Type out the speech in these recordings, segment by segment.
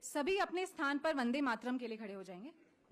सभी अपने स्थान पर वंदे मातरम के लिए खड़े हो जाएंगे।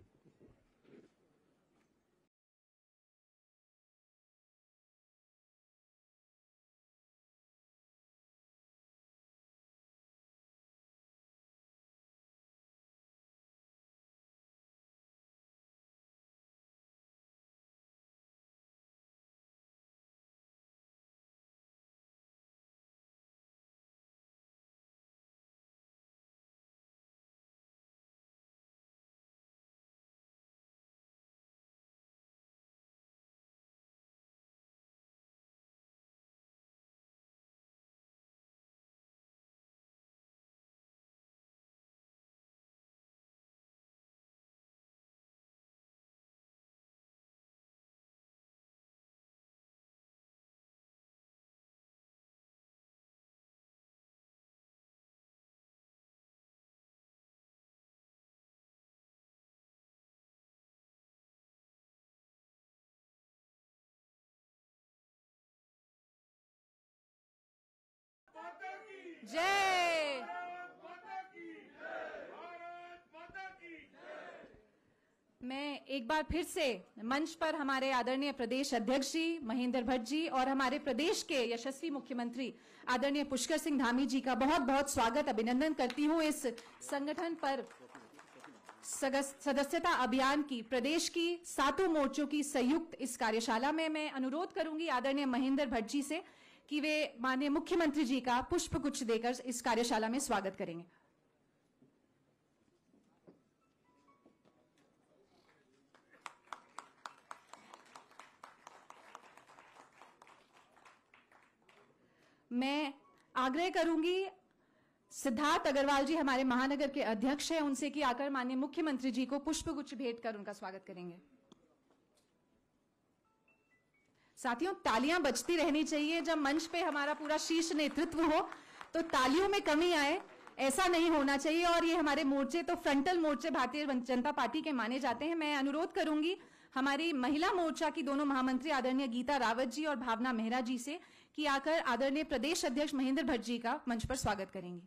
जय मैं एक बार फिर से मंच पर हमारे आदरणीय प्रदेश अध्यक्ष जी महेंद्र भट्ट जी और हमारे प्रदेश के यशस्वी मुख्यमंत्री आदरणीय पुष्कर सिंह धामी जी का बहुत बहुत स्वागत अभिनंदन करती हूं। इस संगठन पर सदस्यता अभियान की प्रदेश की 7 मोर्चों की संयुक्त इस कार्यशाला में मैं अनुरोध करूंगी आदरणीय महेंद्र भट्ट जी से कि वे माननीय मुख्यमंत्री जी का पुष्प गुच्छ देकर इस कार्यशाला में स्वागत करेंगे। मैं आग्रह करूंगी सिद्धार्थ अग्रवाल जी हमारे महानगर के अध्यक्ष हैं, उनसे कि आकर माननीय मुख्यमंत्री जी को पुष्पगुच्छ भेंट कर उनका स्वागत करेंगे। साथियों, तालियां बजती रहनी चाहिए। जब मंच पे हमारा पूरा शीर्ष नेतृत्व हो तो तालियों में कमी आए, ऐसा नहीं होना चाहिए। और ये हमारे मोर्चे तो फ्रंटल मोर्चे भारतीय जनता पार्टी के माने जाते हैं। मैं अनुरोध करूंगी हमारी महिला मोर्चा की दोनों महामंत्री आदरणीय गीता रावत जी और भावना मेहरा जी से कि आकर आदरणीय प्रदेश अध्यक्ष महेंद्र भट्ट जी का मंच पर स्वागत करेंगे।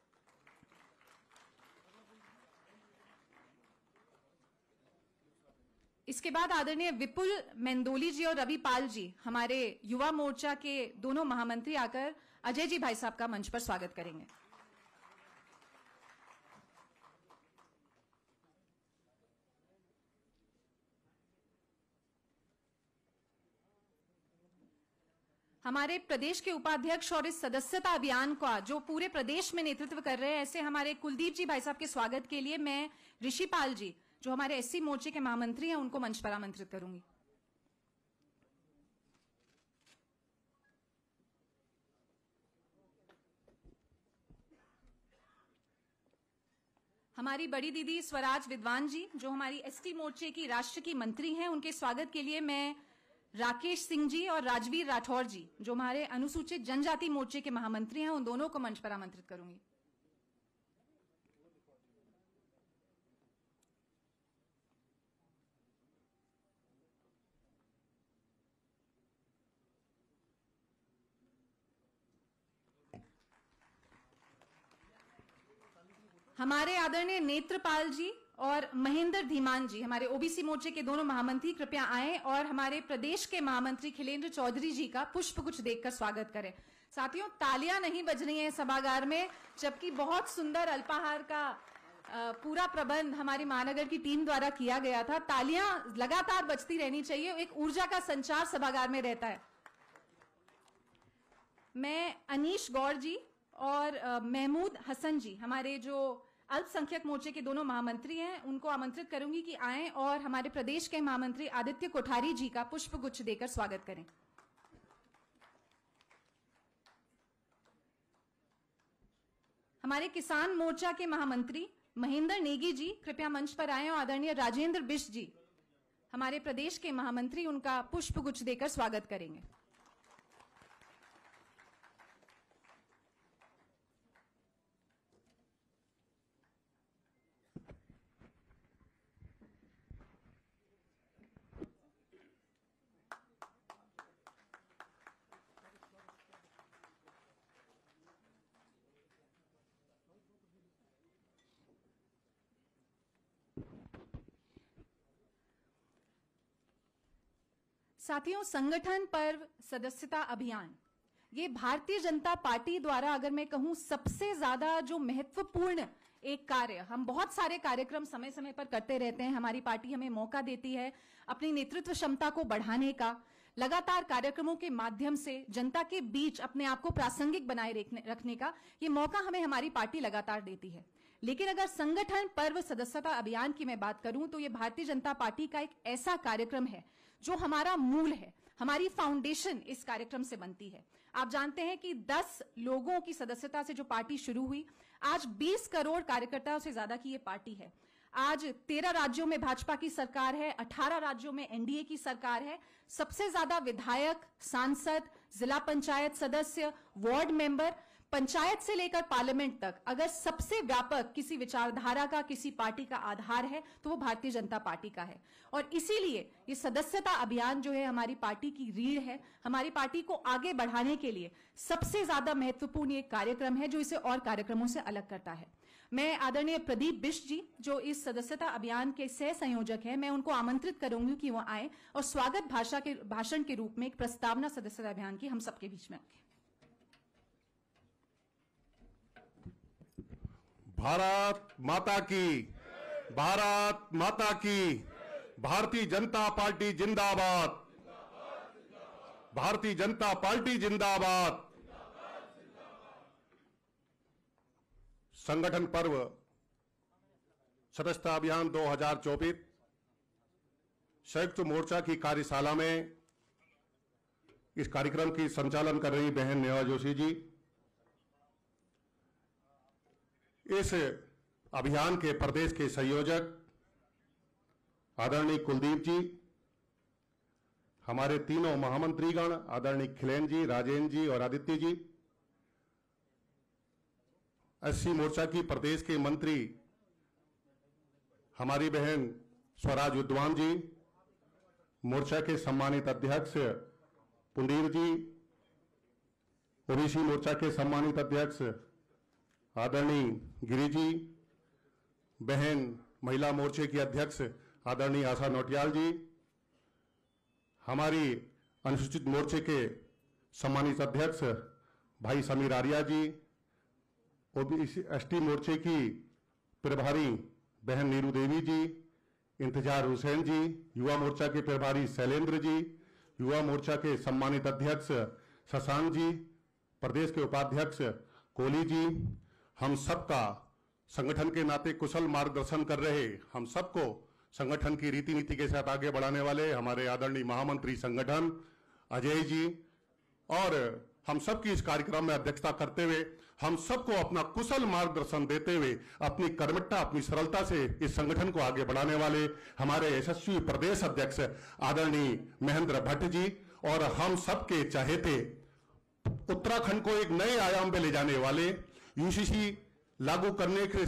इसके बाद आदरणीय विपुल मेंदोली जी और रवि पाल जी हमारे युवा मोर्चा के दोनों महामंत्री आकर अजय जी भाई साहब का मंच पर स्वागत करेंगे। हमारे प्रदेश के उपाध्यक्ष और इस सदस्यता अभियान का जो पूरे प्रदेश में नेतृत्व कर रहे हैं, ऐसे हमारे कुलदीप जी भाई साहब के स्वागत के लिए मैं ऋषि पाल जी जो हमारे एससी मोर्चे के महामंत्री हैं उनको मंच पर आमंत्रित करूंगी। हमारी बड़ी दीदी स्वराज विद्वान जी जो हमारी एसटी मोर्चे की राष्ट्र की मंत्री हैं, उनके स्वागत के लिए मैं राकेश सिंह जी और राजवीर राठौर जी जो हमारे अनुसूचित जनजाति मोर्चे के महामंत्री हैं, उन दोनों को मंच पर आमंत्रित करूंगी। हमारे आदरणीय नेत्रपाल जी और महेंद्र धीमान जी हमारे ओबीसी मोर्चे के दोनों महामंत्री कृपया आएं और हमारे प्रदेश के महामंत्री खिलेंद्र चौधरी जी का पुष्पगुच्छ देकर स्वागत करें। साथियों, तालियां नहीं बज रही हैं सभागार में, जबकि बहुत सुंदर अल्पाहार का पूरा प्रबंध हमारी महानगर की टीम द्वारा किया गया था। तालियां लगातार बजती रहनी चाहिए, एक ऊर्जा का संचार सभागार में रहता है। मैं अनीश गौर जी और महमूद हसन जी हमारे जो अल्पसंख्यक मोर्चे के दोनों महामंत्री हैं उनको आमंत्रित करूंगी कि आएं और हमारे प्रदेश के महामंत्री आदित्य कोठारी जी का पुष्पगुच्छ देकर स्वागत करें। हमारे किसान मोर्चा के महामंत्री महेंद्र नेगी जी कृपया मंच पर आएं और आदरणीय राजेंद्र बिष्ट जी हमारे प्रदेश के महामंत्री उनका पुष्पगुच्छ देकर स्वागत करेंगे। साथियों, संगठन पर्व सदस्यता अभियान ये भारतीय जनता पार्टी द्वारा अगर मैं कहूं सबसे ज्यादा जो महत्वपूर्ण एक कार्य, हम बहुत सारे कार्यक्रम समय समय पर करते रहते हैं, हमारी पार्टी हमें मौका देती है अपनी नेतृत्व क्षमता को बढ़ाने का, लगातार कार्यक्रमों के माध्यम से जनता के बीच अपने आप को प्रासंगिक बनाए रखने का ये मौका हमें हमारी पार्टी लगातार देती है। लेकिन अगर संगठन पर्व सदस्यता अभियान की मैं बात करूं तो ये भारतीय जनता पार्टी का एक ऐसा कार्यक्रम है जो हमारा मूल है, हमारी फाउंडेशन इस कार्यक्रम से बनती है। आप जानते हैं कि 10 लोगों की सदस्यता से जो पार्टी शुरू हुई, आज 20 करोड़ कार्यकर्ताओं से ज्यादा की ये पार्टी है। आज 13 राज्यों में भाजपा की सरकार है, 18 राज्यों में एनडीए की सरकार है। सबसे ज्यादा विधायक, सांसद, जिला पंचायत सदस्य, वार्ड मेंबर, पंचायत से लेकर पार्लियामेंट तक अगर सबसे व्यापक किसी विचारधारा का, किसी पार्टी का आधार है तो वो भारतीय जनता पार्टी का है। और इसीलिए ये सदस्यता अभियान जो है हमारी पार्टी की रीढ़ है, हमारी पार्टी को आगे बढ़ाने के लिए सबसे ज्यादा महत्वपूर्ण ये कार्यक्रम है जो इसे और कार्यक्रमों से अलग करता है। मैं आदरणीय प्रदीप बिष्ट जी जो इस सदस्यता अभियान के सह संयोजक हैं, मैं उनको आमंत्रित करूंगी कि वो आए और स्वागत भाषण के रूप में एक प्रस्तावना सदस्यता अभियान की हम सबके बीच में रखें। भारत माता की, भारत माता की, भारतीय जनता पार्टी जिंदाबाद, भारतीय जनता पार्टी जिंदाबाद। संगठन पर्व सदस्यता अभियान 2024 संयुक्त मोर्चा की कार्यशाला में इस कार्यक्रम की संचालन कर रही बहन नेहा जोशी जी, इस अभियान के प्रदेश के संयोजक आदरणीय कुलदीप जी, हमारे तीनों महामंत्रीगण आदरणीय खिलेन जी, राजेंद्र जी और आदित्य जी, एससी मोर्चा की प्रदेश के मंत्री हमारी बहन स्वराज विद्वान जी, मोर्चा के सम्मानित अध्यक्ष पुंडीर जी, ओबीसी मोर्चा के सम्मानित अध्यक्ष आदरणीय गिरी जी, बहन महिला मोर्चे की अध्यक्ष आदरणीय आशा नौटियाल जी, हमारी अनुसूचित मोर्चे के सम्मानित अध्यक्ष भाई समीर आर्या जी, ओबीसी एसटी मोर्चे की प्रभारी बहन नीरू देवी जी, इंतजार हुसैन जी, युवा मोर्चा के प्रभारी शैलेंद्र जी, युवा मोर्चा के सम्मानित अध्यक्ष शशांक जी, प्रदेश के उपाध्यक्ष कोहली जी, हम सबका संगठन के नाते कुशल मार्गदर्शन कर रहे, हम सबको संगठन की रीति नीति के साथ आगे बढ़ाने वाले हमारे आदरणीय महामंत्री संगठन अजय जी, और हम सबकी इस कार्यक्रम में अध्यक्षता करते हुए हम सबको अपना कुशल मार्गदर्शन देते हुए अपनी कर्मठता, अपनी सरलता से इस संगठन को आगे बढ़ाने वाले हमारे यशस्वी प्रदेश अध्यक्ष आदरणीय महेंद्र भट्ट जी, और हम सबके चहेते उत्तराखंड को एक नए आयाम पे ले जाने वाले, यूसीसी लागू करने के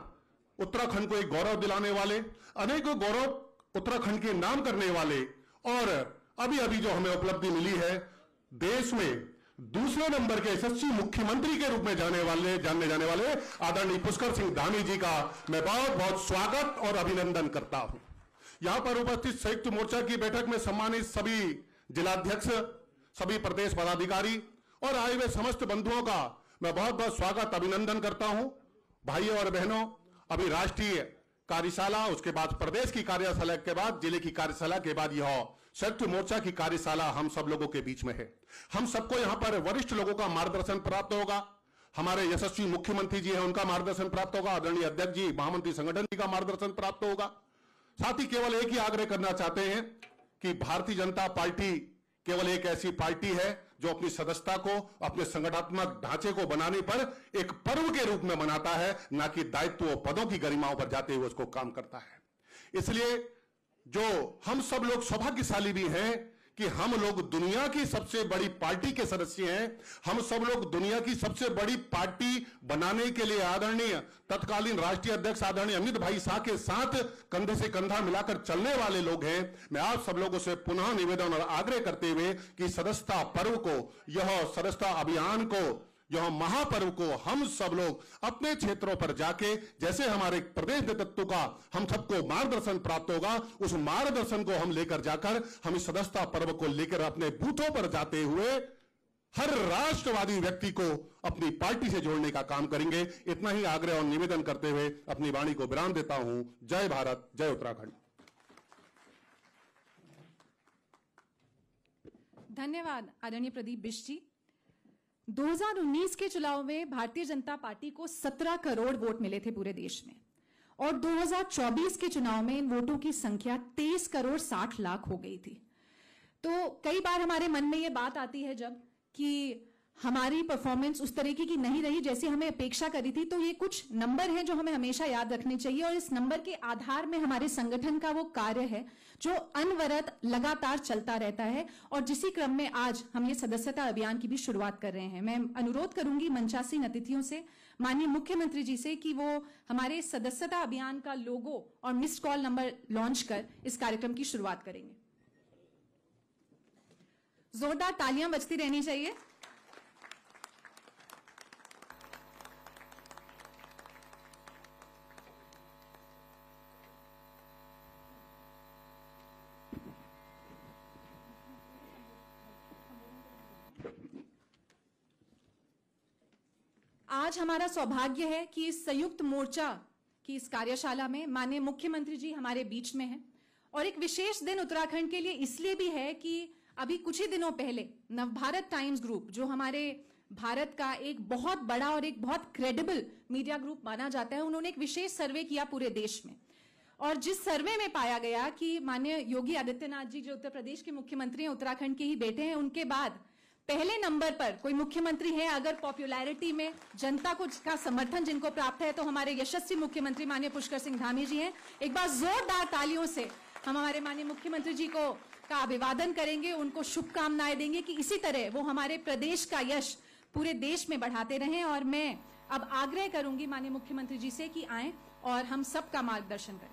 साथ उत्तराखंड को एक गौरव दिलाने वाले, अनेकों गौरव उत्तराखंड के नाम करने वाले, और अभी अभी जो हमें उपलब्धि मिली है देश में दूसरे नंबर के यशस्वी मुख्यमंत्री के रूप में जानने जाने वाले आदरणीय पुष्कर सिंह धामी जी का मैं बहुत बहुत स्वागत और अभिनंदन करता हूं। यहां पर उपस्थित संयुक्त मोर्चा की बैठक में सम्मानित सभी जिलाध्यक्ष, सभी प्रदेश पदाधिकारी और आए हुए समस्त बंधुओं का मैं बहुत बहुत स्वागत अभिनंदन करता हूं। भाइयों और बहनों, अभी राष्ट्रीय कार्यशाला, उसके बाद प्रदेश की कार्यशाला के बाद जिले की कार्यशाला के बाद यह संयुक्त मोर्चा की कार्यशाला हम सब लोगों के बीच में है। हम सबको यहां पर वरिष्ठ लोगों का मार्गदर्शन प्राप्त होगा, हमारे यशस्वी मुख्यमंत्री जी हैं उनका मार्गदर्शन प्राप्त होगा, आदरणीय अध्यक्ष जी महामंत्री संगठन जी का मार्गदर्शन प्राप्त होगा। साथ ही केवल एक ही आग्रह करना चाहते हैं कि भारतीय जनता पार्टी केवल एक ऐसी पार्टी है जो अपनी सदस्यता को, अपने संगठनात्मक ढांचे को बनाने पर एक पर्व के रूप में मनाता है, ना कि दायित्व और पदों की गरिमाओं पर जाते हुए उसको काम करता है। इसलिए जो हम सब लोग सौभाग्यशाली भी हैं कि हम लोग दुनिया की सबसे बड़ी पार्टी के सदस्य हैं। हम सब लोग दुनिया की सबसे बड़ी पार्टी बनाने के लिए आदरणीय तत्कालीन राष्ट्रीय अध्यक्ष आदरणीय अमित भाई शाह के साथ कंधे से कंधा मिलाकर चलने वाले लोग हैं। मैं आप सब लोगों से पुनः निवेदन और आग्रह करते हुए कि सदस्यता पर्व को, यह सदस्यता अभियान को जो हम महापर्व को हम सब लोग अपने क्षेत्रों पर जाके, जैसे हमारे प्रदेश नेतृत्व का हम सबको मार्गदर्शन प्राप्त होगा, उस मार्गदर्शन को हम लेकर जाकर हम इस सदस्यता पर्व को लेकर अपने बूथों पर जाते हुए हर राष्ट्रवादी व्यक्ति को अपनी पार्टी से जोड़ने का काम करेंगे। इतना ही आग्रह और निवेदन करते हुए अपनी वाणी को विराम देता हूं। जय भारत, जय उत्तराखंड। धन्यवाद आदरणीय प्रदीप बिष्ट जी। 2019 के चुनाव में भारतीय जनता पार्टी को 17 करोड़ वोट मिले थे पूरे देश में, और 2024 के चुनाव में इन वोटों की संख्या 23 करोड़ 60 लाख हो गई थी। तो कई बार हमारे मन में ये बात आती है जब कि हमारी परफॉर्मेंस उस तरीके की नहीं रही जैसी हमें अपेक्षा करी थी, तो ये कुछ नंबर हैं जो हमें हमेशा याद रखने चाहिए, और इस नंबर के आधार में हमारे संगठन का वो कार्य है जो अनवरत लगातार चलता रहता है, और जिसी क्रम में आज हम ये सदस्यता अभियान की भी शुरुआत कर रहे हैं। मैं अनुरोध करूंगी मंचासीन अतिथियों से, माननीय मुख्यमंत्री जी से, कि वो हमारे सदस्यता अभियान का लोगो और मिस्ड कॉल नंबर लॉन्च कर इस कार्यक्रम की शुरुआत करेंगे। जोरदार तालियां बजती रहनी चाहिए। आज हमारा सौभाग्य है कि इस संयुक्त मोर्चा की इस कार्यशाला में माननीय मुख्यमंत्री जी हमारे बीच में हैं, और एक विशेष दिन उत्तराखंड के लिए इसलिए भी है कि अभी कुछ ही दिनों पहले नवभारत टाइम्स ग्रुप, जो हमारे भारत का एक बहुत बड़ा और एक बहुत क्रेडिबल मीडिया ग्रुप माना जाता है, उन्होंने एक विशेष सर्वे किया पूरे देश में, और जिस सर्वे में पाया गया कि माननीय योगी आदित्यनाथ जी जो उत्तर प्रदेश के मुख्यमंत्री हैं, उत्तराखंड के ही बेटे हैं, उनके बाद पहले नंबर पर कोई मुख्यमंत्री है अगर पॉपुलैरिटी में जनता को का समर्थन जिनको प्राप्त है, तो हमारे यशस्वी मुख्यमंत्री माननीय पुष्कर सिंह धामी जी हैं। एक बार जोरदार तालियों से हम हमारे माननीय मुख्यमंत्री जी को का अभिवादन करेंगे, उनको शुभकामनाएं देंगे कि इसी तरह वो हमारे प्रदेश का यश पूरे देश में बढ़ाते रहें। और मैं अब आग्रह करूंगी माननीय मुख्यमंत्री जी से कि आएं और हम सबका मार्गदर्शन करें।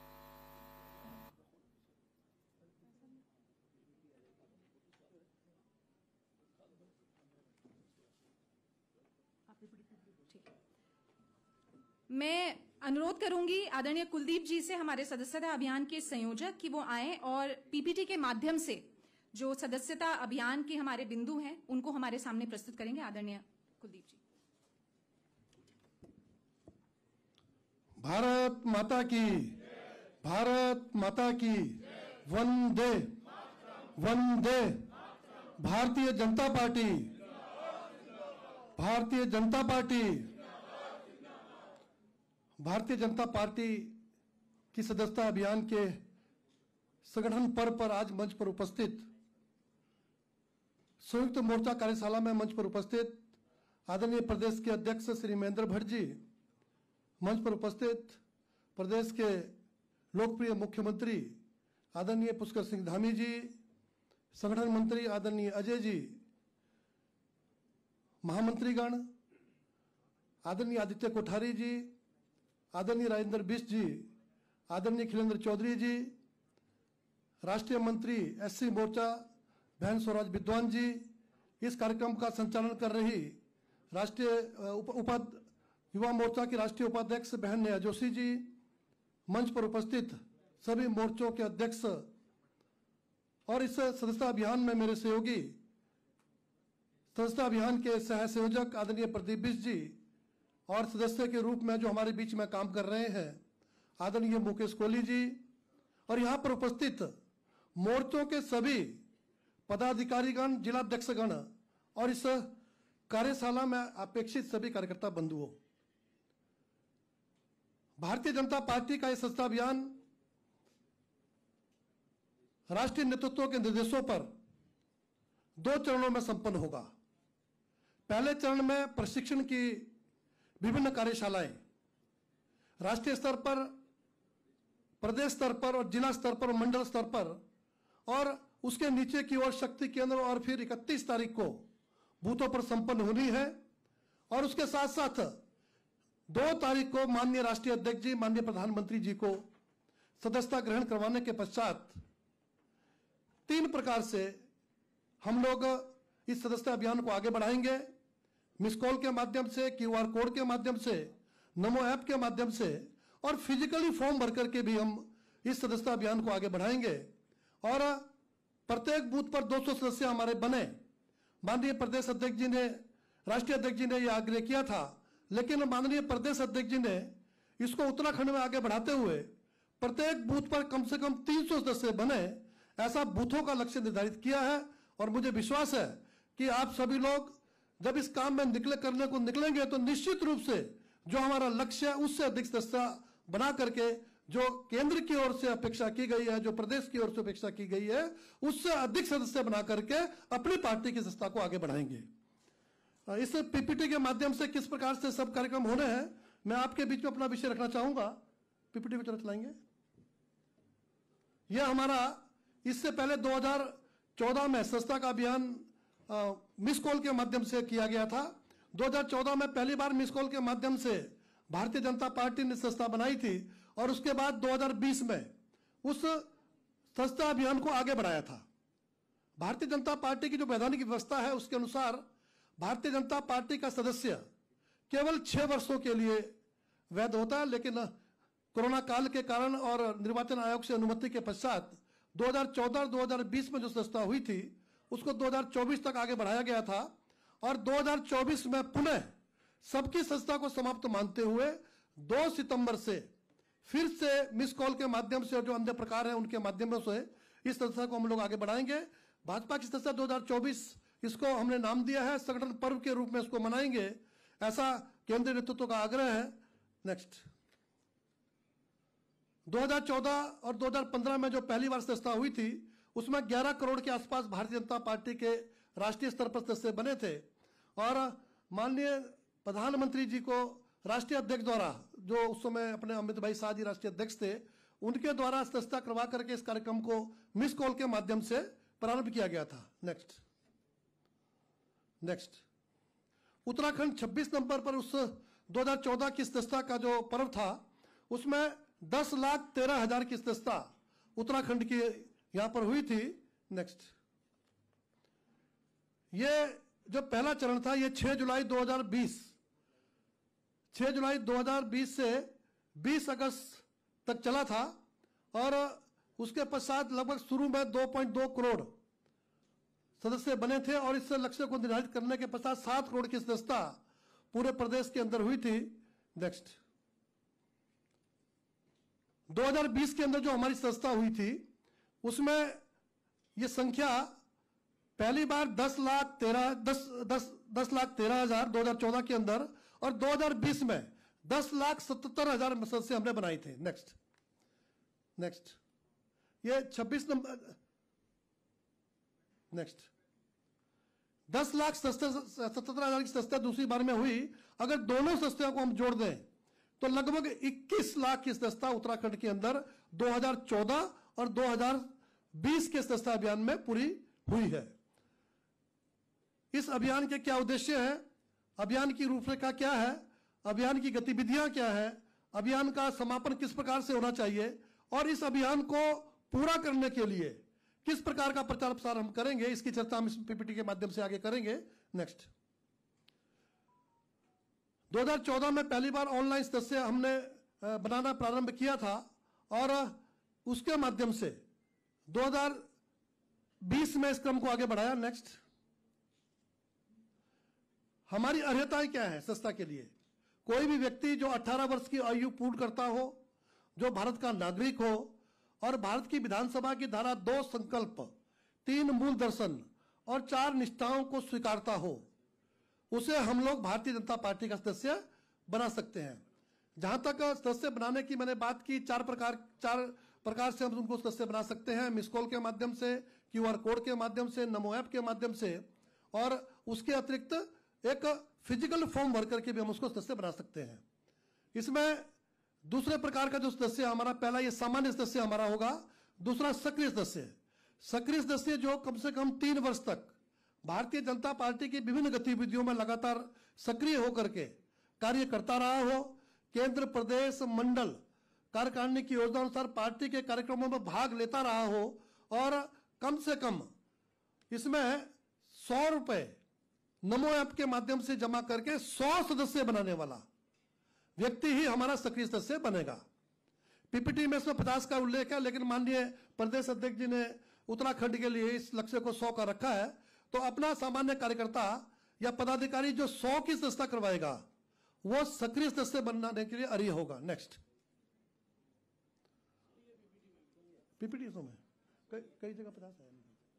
मैं अनुरोध करूंगी आदरणीय कुलदीप जी से, हमारे सदस्यता अभियान के संयोजक, कि वो आए और पीपीटी के माध्यम से जो सदस्यता अभियान के हमारे बिंदु हैं उनको हमारे सामने प्रस्तुत करेंगे। आदरणीय कुलदीप जी। भारत माता की, भारत माता की, वंदे वंदे। Bharatiya Janata party, Bharatiya Janata party, Bharatiya Janata party की सदस्यता अभियान के संगठन पर्व पर आज मंच पर उपस्थित, संयुक्त मोर्चा कार्यशाला में मंच पर उपस्थित आदरणीय प्रदेश के अध्यक्ष श्री महेंद्र भट्ट जी, मंच पर उपस्थित प्रदेश के लोकप्रिय मुख्यमंत्री आदरणीय पुष्कर सिंह धामी जी, संगठन मंत्री आदरणीय अजय जी, महामंत्रीगण आदरणीय आदित्य कोठारी जी, आदरणीय राजेंद्र बिष्ट जी, आदरणीय खिलेंद्र चौधरी जी, राष्ट्रीय मंत्री एससी मोर्चा बहन स्वराज विद्वान जी, इस कार्यक्रम का संचालन कर रही राष्ट्रीय युवा मोर्चा की राष्ट्रीय उपाध्यक्ष बहन नेहा जोशी जी, मंच पर उपस्थित सभी मोर्चों के अध्यक्ष और इस सदस्यता अभियान में मेरे सहयोगी सदस्यता अभियान के सह संयोजक आदरणीय प्रदीप बिष्ट जी, और सदस्य के रूप में जो हमारे बीच में काम कर रहे हैं आदरणीय मुकेश कोहली जी, और यहाँ पर उपस्थित मोर्चों के सभी पदाधिकारीगण, जिलाध्यक्षगण और इस कार्यशाला में अपेक्षित सभी कार्यकर्ता बंधुओं। भारतीय जनता पार्टी का यह सदस्यता अभियान राष्ट्रीय नेतृत्व के निर्देशों पर 2 चरणों में संपन्न होगा। पहले चरण में प्रशिक्षण की विभिन्न कार्यशालाएं राष्ट्रीय स्तर पर, प्रदेश स्तर पर और जिला स्तर पर और मंडल स्तर पर, और उसके नीचे की ओर शक्ति केंद्र, और फिर 31 तारीख को बूथों पर संपन्न होनी है। और उसके साथ साथ 2 तारीख को माननीय राष्ट्रीय अध्यक्ष जी, माननीय प्रधानमंत्री जी को सदस्यता ग्रहण करवाने के पश्चात 3 प्रकार से हम लोग इस सदस्यता अभियान को आगे बढ़ाएंगे। मिस कॉल के माध्यम से, QR कोड के माध्यम से, नमो ऐप के माध्यम से और फिजिकली फॉर्म भर करके भी हम इस सदस्यता अभियान को आगे बढ़ाएंगे। और प्रत्येक बूथ पर 200 सदस्य हमारे बने। माननीय प्रदेश अध्यक्ष जी ने, राष्ट्रीय अध्यक्ष जी ने यह आग्रह किया था, लेकिन माननीय प्रदेश अध्यक्ष जी ने इसको उत्तराखंड में आगे बढ़ाते हुए प्रत्येक बूथ पर कम से कम 300 सदस्य बने, ऐसा बूथों का लक्ष्य निर्धारित किया है। और मुझे विश्वास है कि आप सभी लोग जब इस काम में करने को निकलेंगे तो निश्चित रूप से जो हमारा लक्ष्य है उससे अधिक सदस्य बना करके, जो केंद्र की ओर से अपेक्षा की गई है, जो प्रदेश की ओर से अपेक्षा की गई है, उससे अधिक सदस्य बना करके अपनी पार्टी की सदस्यता को आगे बढ़ाएंगे। इस पीपीटी के माध्यम से किस प्रकार से सब कार्यक्रम होने हैं, मैं आपके बीच में अपना विषय रखना चाहूंगा। पीपीटी को तुरंत लाएंगे। यह हमारा इससे पहले 2014 में सदस्यता का अभियान मिस कॉल के माध्यम से किया गया था। 2014 में पहली बार मिस कॉल के माध्यम से भारतीय जनता पार्टी ने सदस्यता बनाई थी और उसके बाद 2020 में उस सदस्यता अभियान को आगे बढ़ाया था। भारतीय जनता पार्टी की जो वैधानिक व्यवस्था है उसके अनुसार भारतीय जनता पार्टी का सदस्य केवल 6 वर्षों के लिए वैध होता है, लेकिन कोरोना काल के कारण और निर्वाचन आयोग से अनुमति के पश्चात 2014 और 2020 में जो सदस्यता हुई थी उसको 2024 तक आगे बढ़ाया गया था। और 2024 में पुनः सबकी सदस्यता को समाप्त मानते हुए 2 सितंबर से फिर से मिस कॉल के माध्यम से और जो अन्य प्रकार है उनके माध्यम से इस सदस्यता को हम लोग आगे बढ़ाएंगे। भाजपा की सदस्यता 2024 इसको हमने नाम दिया है, संगठन पर्व के रूप में इसको मनाएंगे, ऐसा केंद्रीय नेतृत्व का आग्रह है। नेक्स्ट, 2014 और 2015 में जो पहली बार सदस्यता हुई थी उसमें 11 करोड़ के आसपास भारतीय जनता पार्टी के राष्ट्रीय स्तर पर सदस्य बने थे। और माननीय प्रधानमंत्री जी को राष्ट्रीय अध्यक्ष द्वारा, जो उस समय अपने अमित भाई शाह जी राष्ट्रीय अध्यक्ष थे, उनके द्वारा सदस्यता करवा करके इस कार्यक्रम को मिस कॉल के माध्यम से प्रारंभ किया गया था। नेक्स्ट, उत्तराखंड 26 नवंबर पर उस 2014 की सदस्यता का जो पर्व था उसमें 10,13,000 की सदस्यता उत्तराखंड की यहां पर हुई थी। नेक्स्ट, ये जो पहला चरण था ये 6 जुलाई 2020 से 20 अगस्त तक चला था। और उसके पश्चात लगभग शुरू में 2.2 करोड़ सदस्य बने थे और इस लक्ष्य को निर्धारित करने के पश्चात 7 करोड़ की सदस्यता पूरे प्रदेश के अंदर हुई थी। नेक्स्ट, 2020 के अंदर जो हमारी सदस्यता हुई थी उसमें ये संख्या पहली बार 10,13,000 2014 के अंदर और 2020 में 10,77,000 सदस्य हमने बनाए थे। नेक्स्ट, ये 26 नंबर। नेक्स्ट, 10,77,000 की सदस्यता दूसरी बार में हुई। अगर दोनों सदस्यों को हम जोड़ दें तो लगभग 21 लाख की सदस्यता उत्तराखंड के अंदर 2014 और 2020 के सदस्यता अभियान में पूरी हुई है। इस अभियान के क्या उद्देश्य है, अभियान की रूपरेखा क्या है, अभियान की गतिविधियां क्या है, अभियान का समापन किस प्रकार से होना चाहिए और इस अभियान को पूरा करने के लिए किस प्रकार का प्रचार प्रसार हम करेंगे, इसकी चर्चा हम इस पीपीटी के माध्यम से आगे करेंगे। नेक्स्ट, 2014 में पहली बार ऑनलाइन सदस्य हमने बनाना प्रारंभ किया था और उसके माध्यम से 2020 में इस क्रम को आगे बढ़ाया। नेक्स्ट, हमारी अर्हताएं क्या है सदस्यता के लिए। कोई भी व्यक्ति जो 18 वर्ष की आयु पूर्ण करता हो, जो भारत का नागरिक हो और भारत की विधानसभा की धारा 2 संकल्प, 3 मूल दर्शन और 4 निष्ठाओं को स्वीकारता हो, उसे हम लोग भारतीय जनता पार्टी का सदस्य बना सकते हैं। जहां तक सदस्य बनाने की मैंने बात की, 4 प्रकार से हम उनको सदस्य बना सकते हैं। मिस कॉल के माध्यम से, QR कोड के माध्यम से, नमो ऐप के माध्यम से और उसके अतिरिक्त एक फिजिकल फॉर्म भर करके भी हम उसको सदस्य बना सकते हैं। इसमें दूसरे प्रकार का जो सदस्य हमारा, पहला ये सामान्य सदस्य हमारा होगा, दूसरा सक्रिय सदस्य। सक्रिय सदस्य जो कम से कम 3 वर्ष तक भारतीय जनता पार्टी की विभिन्न गतिविधियों में लगातार सक्रिय होकर के कार्य करता रहा हो, केंद्र प्रदेश मंडल कार्यकारिणी की योजना अनुसार पार्टी के कार्यक्रमों में भाग लेता रहा हो और कम से कम इसमें 100 रुपए नमो ऐप के माध्यम से जमा करके 100 सदस्य बनाने वाला व्यक्ति ही हमारा सक्रिय सदस्य बनेगा। पीपीटी में इसमें 50 का उल्लेख है, लेकिन माननीय प्रदेश अध्यक्ष जी ने उत्तराखंड के लिए इस लक्ष्य को 100 का रखा है। तो अपना सामान्य कार्यकर्ता या पदाधिकारी जो 100 की सदस्यता करवाएगा वो सक्रिय सदस्य बनाने के लिए अर्ह होगा। नेक्स्ट, पीपीटी में कई जगह 50 है।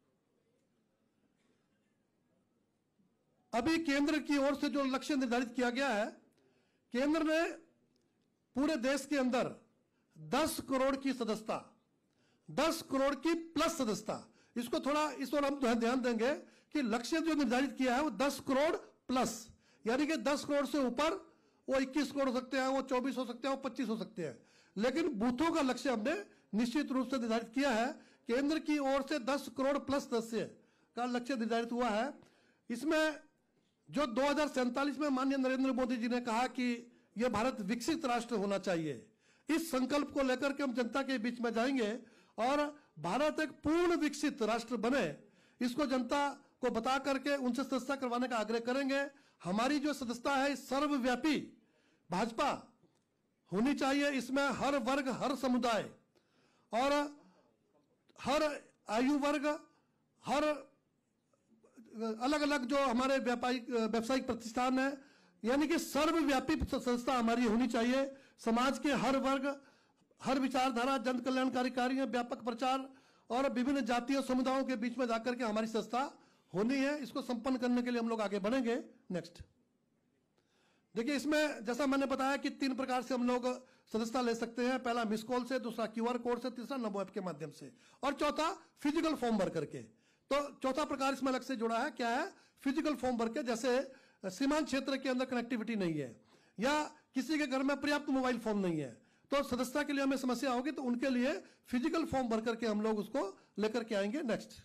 अभी केंद्र की ओर से जो लक्ष्य निर्धारित किया गया है, केंद्र ने पूरे देश के अंदर 10 करोड़ की सदस्यता, 10 करोड़ की प्लस सदस्यता, इसको थोड़ा इस ओर हम ध्यान देंगे कि लक्ष्य जो निर्धारित किया है वो 10 करोड़ प्लस, यानी कि 10 करोड़ से ऊपर वो 21 करोड़ हो सकते हैं, वो 24 हो सकते हैं, वो 25 हो सकते हैं, लेकिन बूथों का लक्ष्य हमने निश्चित रूप से निर्धारित किया है। केंद्र की ओर से 10 करोड़ प्लस सदस्य का लक्ष्य निर्धारित हुआ है। इसमें जो 2047 में माननीय नरेंद्र मोदी जी ने कहा कि यह भारत विकसित राष्ट्र होना चाहिए, इस संकल्प को लेकर के हम जनता के बीच में जाएंगे और भारत एक पूर्ण विकसित राष्ट्र बने, इसको जनता को बता करके उनसे सदस्यता करवाने का आग्रह करेंगे। हमारी जो सदस्यता है सर्वव्यापी भाजपा होनी चाहिए, इसमें हर वर्ग, हर समुदाय और हर आयु वर्ग, हर अलग अलग जो हमारे व्यावसायिक प्रतिष्ठान है, यानी कि सर्वव्यापी संस्था हमारी होनी चाहिए। समाज के हर वर्ग, हर विचारधारा, जन कल्याणकारी कार्य, व्यापक प्रचार और विभिन्न जातीय समुदायों के बीच में जाकर के हमारी संस्था होनी है। इसको संपन्न करने के लिए हम लोग आगे बढ़ेंगे। नेक्स्ट, देखिए इसमें जैसा मैंने बताया कि 3 प्रकार से हम लोग सदस्यता ले सकते हैं। पहला मिस कॉल से, दूसरा QR कोड से, तीसरा नमो ऐप के माध्यम से, और चौथा फिजिकल फॉर्म भर करके। तो चौथा प्रकार इसमें अलग से जुड़ा है, क्या है? फिजिकल फॉर्म भर के, जैसे सीमांत क्षेत्र के अंदर कनेक्टिविटी नहीं है या किसी के घर में पर्याप्त मोबाइल फोन नहीं है, तो सदस्यता के लिए हमें समस्या होगी, तो उनके लिए फिजिकल फॉर्म भर करके हम लोग उसको लेकर के आएंगे। नेक्स्ट,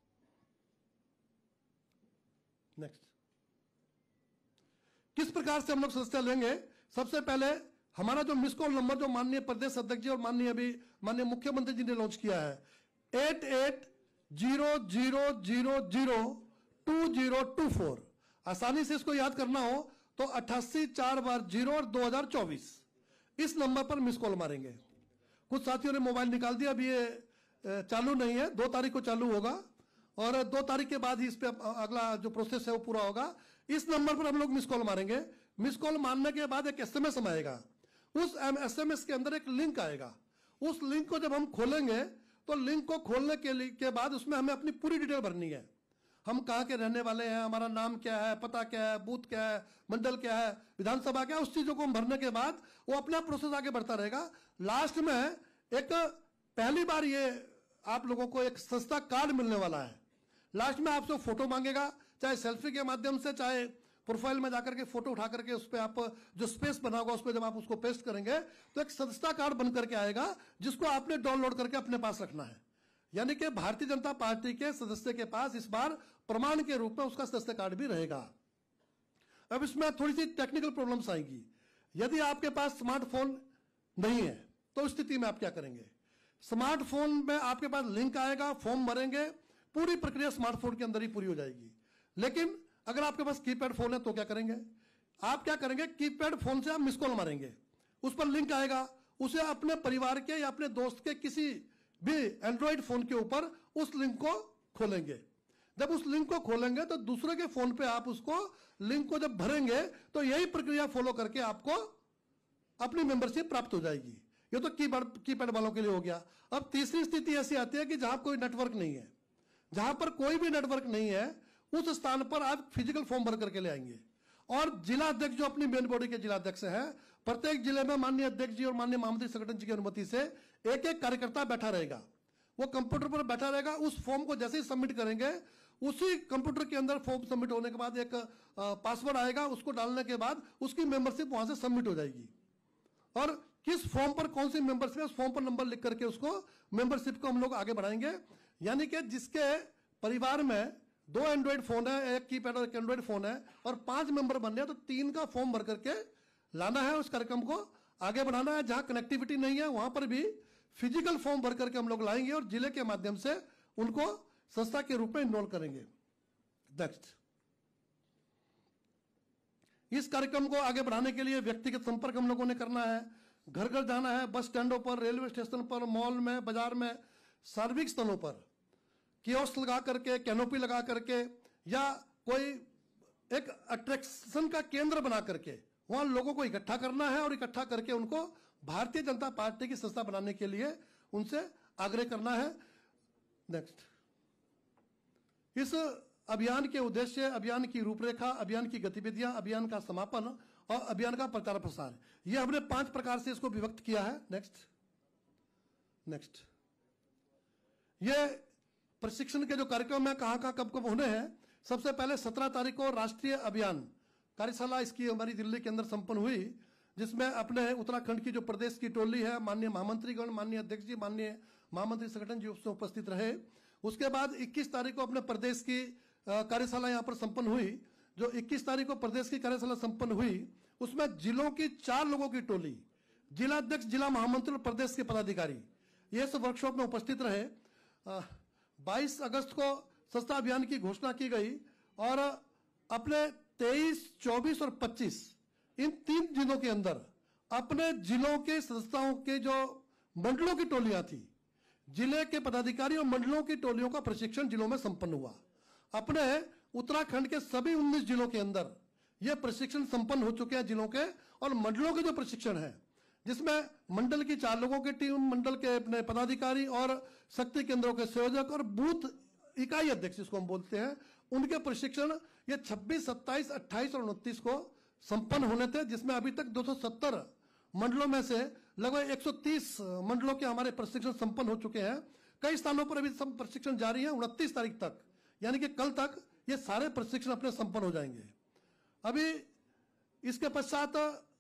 किस प्रकार से हम लोग सदस्यता लेंगे? सबसे पहले हमारा जो मिस कॉल नंबर जो माननीय प्रदेश अध्यक्ष जी और माननीय मुख्यमंत्री जी ने लॉन्च किया है, 8800002024, आसानी से इसको याद करना हो तो 8840 और 2024, इस नंबर पर मिस कॉल मारेंगे। कुछ साथियों ने मोबाइल निकाल दिया, अभी ये चालू नहीं है, 2 तारीख को चालू होगा और 2 तारीख के बाद ही इस पे अगला जो प्रोसेस है वो पूरा होगा। इस नंबर पर हम लोग मिस कॉल मारेंगे। मिस कॉल मारने के बाद एक SMS आएगा, उस SMS के अंदर एक लिंक आएगा। उस लिंक को जब हम खोलेंगे तो लिंक को खोलने के बाद उसमें हमें अपनी पूरी डिटेल भरनी है। हम कहाँ के रहने वाले हैं, हमारा नाम क्या है, पता क्या है, बूथ क्या है, मंडल क्या है, विधानसभा क्या है, उस चीजों को हम भरने के बाद वो अपना प्रोसेस आगे बढ़ता रहेगा। लास्ट में एक पहली बार ये आप लोगों को एक सस्ता कार्ड मिलने वाला है। लास्ट में आपसे फोटो मांगेगा, चाहे सेल्फी के माध्यम से, चाहे प्रोफाइल में जाकर के फोटो उठा करके उस पर आप जो स्पेस बना होगा उस पर जब आप उसको पेस्ट करेंगे तो एक सदस्यता कार्ड बन करके आएगा, जिसको आपने डाउनलोड करके अपने पास रखना है। यानी कि भारतीय जनता पार्टी के सदस्य के पास इस बार प्रमाण के रूप में उसका सदस्य कार्ड भी रहेगा। अब इसमें थोड़ी सी टेक्निकल प्रॉब्लम्स आएंगी। यदि आपके पास स्मार्टफोन नहीं है तो उस स्थिति में आप क्या करेंगे? स्मार्टफोन में आपके पास लिंक आएगा, फॉर्म भरेंगे, पूरी प्रक्रिया स्मार्टफोन के अंदर ही पूरी हो जाएगी। लेकिन अगर आपके पास कीपैड फोन है तो क्या करेंगे? आप क्या करेंगे? कीपैड फोन से आप मिस कॉल मारेंगे, उस पर लिंक आएगा, उसे अपने परिवार के या अपने दोस्त के किसी भी एंड्रॉइड फोन के ऊपर उस लिंक को खोलेंगे। जब उस लिंक को खोलेंगे तो दूसरे के फोन पे आप उसको लिंक को जब भरेंगे तो यही प्रक्रिया फॉलो करके आपको अपनी मेंबरशिप प्राप्त हो जाएगी। ये तो कीपैड वालों के लिए हो गया। अब तीसरी स्थिति ऐसी आती है कि जहां कोई नेटवर्क नहीं है, जहां पर कोई भी नेटवर्क नहीं है, उस स्थान पर आप फिजिकल फॉर्म भर करके ले आएंगे। और जिला अध्यक्ष जो अपनी मेन बॉडी के जिला अध्यक्ष हैं, प्रत्येक जिले में माननीय अध्यक्ष जी और माननीय महामंत्री संगठन जी की अनुमति से एक एक कार्यकर्ता बैठा रहेगा। वो कंप्यूटर पर बैठा रहेगा। उस फॉर्म को जैसे ही सबमिट करेंगे, उसी कंप्यूटर के अंदर फॉर्म सबमिट होने के बाद एक पासवर्ड आएगा, उसको डालने के बाद उसकी मेंबरशिप वहां से सबमिट हो जाएगी। और किस फॉर्म पर कौन सी मेंबरशिप है, उस फॉर्म पर नंबर लिख करके उसको मेंबरशिप को हम लोग आगे बढ़ाएंगे। यानी कि जिसके परिवार में 2 एंड्रॉइड फोन है, एक कीपैड और एक एंड्रॉइड फोन है, और 5 मेंबर बन रहे हैं, तो 3 का फॉर्म भर करके लाना है। उस कार्यक्रम को आगे बढ़ाना है। जहां कनेक्टिविटी नहीं है वहां पर भी फिजिकल फॉर्म भर करके हम लोग लाएंगे और जिले के माध्यम से उनको संस्था के रूप में इनरोल करेंगे। नेक्स्ट, इस कार्यक्रम को आगे बढ़ाने के लिए व्यक्तिगत संपर्क हम लोगों ने करना है, घर घर जाना है, बस स्टैंडों पर, रेलवे स्टेशन पर, मॉल में, बाजार में, सार्वजनिक स्थलों पर कियोस्क लगा करके, कैनोपी लगा करके या कोई एक अट्रैक्शन का केंद्र बना करके वहां लोगों को इकट्ठा करना है और इकट्ठा करके उनको भारतीय जनता पार्टी की संस्था बनाने के लिए उनसे आग्रह करना है। नेक्स्ट, इस अभियान के उद्देश्य, अभियान की रूपरेखा, अभियान की गतिविधियां, अभियान का समापन और अभियान का प्रचार प्रसार, ये हमने 5 प्रकार से इसको विभक्त किया है। नेक्स्ट, ये प्रशिक्षण के जो कार्यक्रम है कहां कहां कब कब होने हैं। सबसे पहले 17 तारीख को राष्ट्रीय अभियान कार्यशाला इसकी हमारी दिल्ली के अंदर संपन्न हुई, जिसमें अपने उत्तराखंड की जो प्रदेश की टोली है, माननीय महामंत्रीगण, माननीय अध्यक्ष जी, माननीय महामंत्री संगठन जी उसमें उपस्थित रहे। उसके बाद 21 तारीख को अपने प्रदेश की कार्यशाला यहाँ पर संपन्न हुई। जो 21 तारीख को प्रदेश की कार्यशाला संपन्न हुई उसमें जिलों की 4 लोगों की टोली, जिला अध्यक्ष, जिला महामंत्री और प्रदेश के पदाधिकारी ये सब वर्कशॉप में उपस्थित रहे। 22 अगस्त को स्वच्छता अभियान की घोषणा की गई और अपने 23, 24 और 25 इन 3 दिनों के अंदर अपने जिलों के संस्थाओं के जो मंडलों की टोलियां थी, जिले के पदाधिकारी और मंडलों की टोलियों का प्रशिक्षण जिलों में संपन्न हुआ। अपने उत्तराखंड के सभी 19 जिलों के अंदर यह प्रशिक्षण संपन्न हो चुके हैं जिलों के और मंडलों के जो प्रशिक्षण है, जिसमें मंडल की 4 लोगों की टीम, मंडल के अपने पदाधिकारी और शक्ति केंद्रों के संयोजक और बूथ इकाई अध्यक्ष जिसको हम बोलते हैं, उनके प्रशिक्षण ये 26, 27, 28 और 29 को संपन्न होने थे, जिसमें अभी तक 270 मंडलों में से लगभग 130 मंडलों के हमारे प्रशिक्षण संपन्न हो चुके हैं। कई स्थानों पर अभी सब प्रशिक्षण जारी है। 29 तारीख तक यानी कि कल तक ये सारे प्रशिक्षण अपने संपन्न हो जाएंगे। अभी इसके पश्चात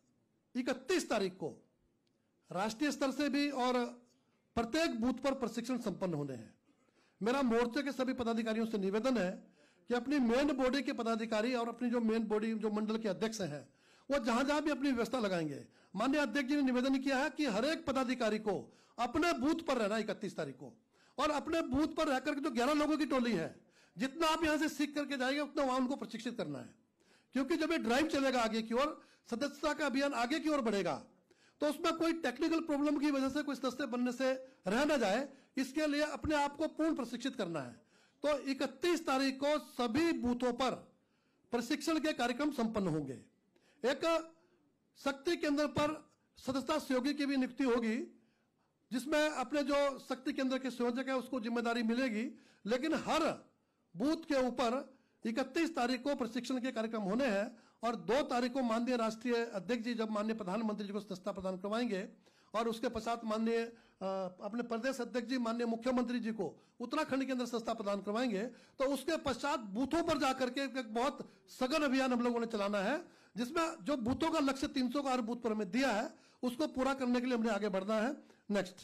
31 तारीख को राष्ट्रीय स्तर से भी और प्रत्येक बूथ पर प्रशिक्षण संपन्न होने हैं। मेरा मोर्चे के सभी पदाधिकारियों से निवेदन है कि अपनी मेन बॉडी के पदाधिकारी और अपनी जो मेन बॉडी जो मंडल के अध्यक्ष हैं वो जहां जहां भी अपनी व्यवस्था लगाएंगे। माननीय अध्यक्ष जी ने निवेदन किया है कि हर एक पदाधिकारी को अपने बूथ पर रहना 31 तारीख को, और अपने बूथ पर रहकर जो 11 लोगों की टोली है, जितना आप यहां से सीख करके जाएंगे उतना वहां उनको प्रशिक्षित करना है। क्योंकि जब ये ड्राइव चलेगा आगे की ओर, सदस्यता का अभियान आगे की ओर बढ़ेगा, तो उसमें कोई टेक्निकल प्रॉब्लम की वजह से कोई सदस्य बनने से रह ना जाए, इसके लिए अपने आप को पूर्ण प्रशिक्षित करना है। तो 31 तारीख को सभी बूथों पर प्रशिक्षण के कार्यक्रम संपन्न होंगे। एक शक्ति केंद्र पर सदस्यता सहयोगी की भी नियुक्ति होगी, जिसमें अपने जो शक्ति केंद्र के संयोजक है उसको जिम्मेदारी मिलेगी, लेकिन हर बूथ के ऊपर 31 तारीख को प्रशिक्षण के कार्यक्रम होने हैं और 2 तारीख को माननीय राष्ट्रीय अध्यक्ष जी जब माननीय प्रधानमंत्री जी को सदस्यता प्रदान करवाएंगे और उसके पश्चात माननीय अपने प्रदेश अध्यक्ष जी माननीय मुख्यमंत्री जी को उत्तराखंड के अंदर सदस्यता प्रदान करवाएंगे, तो उसके पश्चात बूथों पर जाकर के एक बहुत सघन अभियान हम लोगों ने चलाना है, जिसमें जो बूथों का लक्ष्य 300 का हर बूथ पर हमें दिया है उसको पूरा करने के लिए हमें आगे बढ़ना है। नेक्स्ट,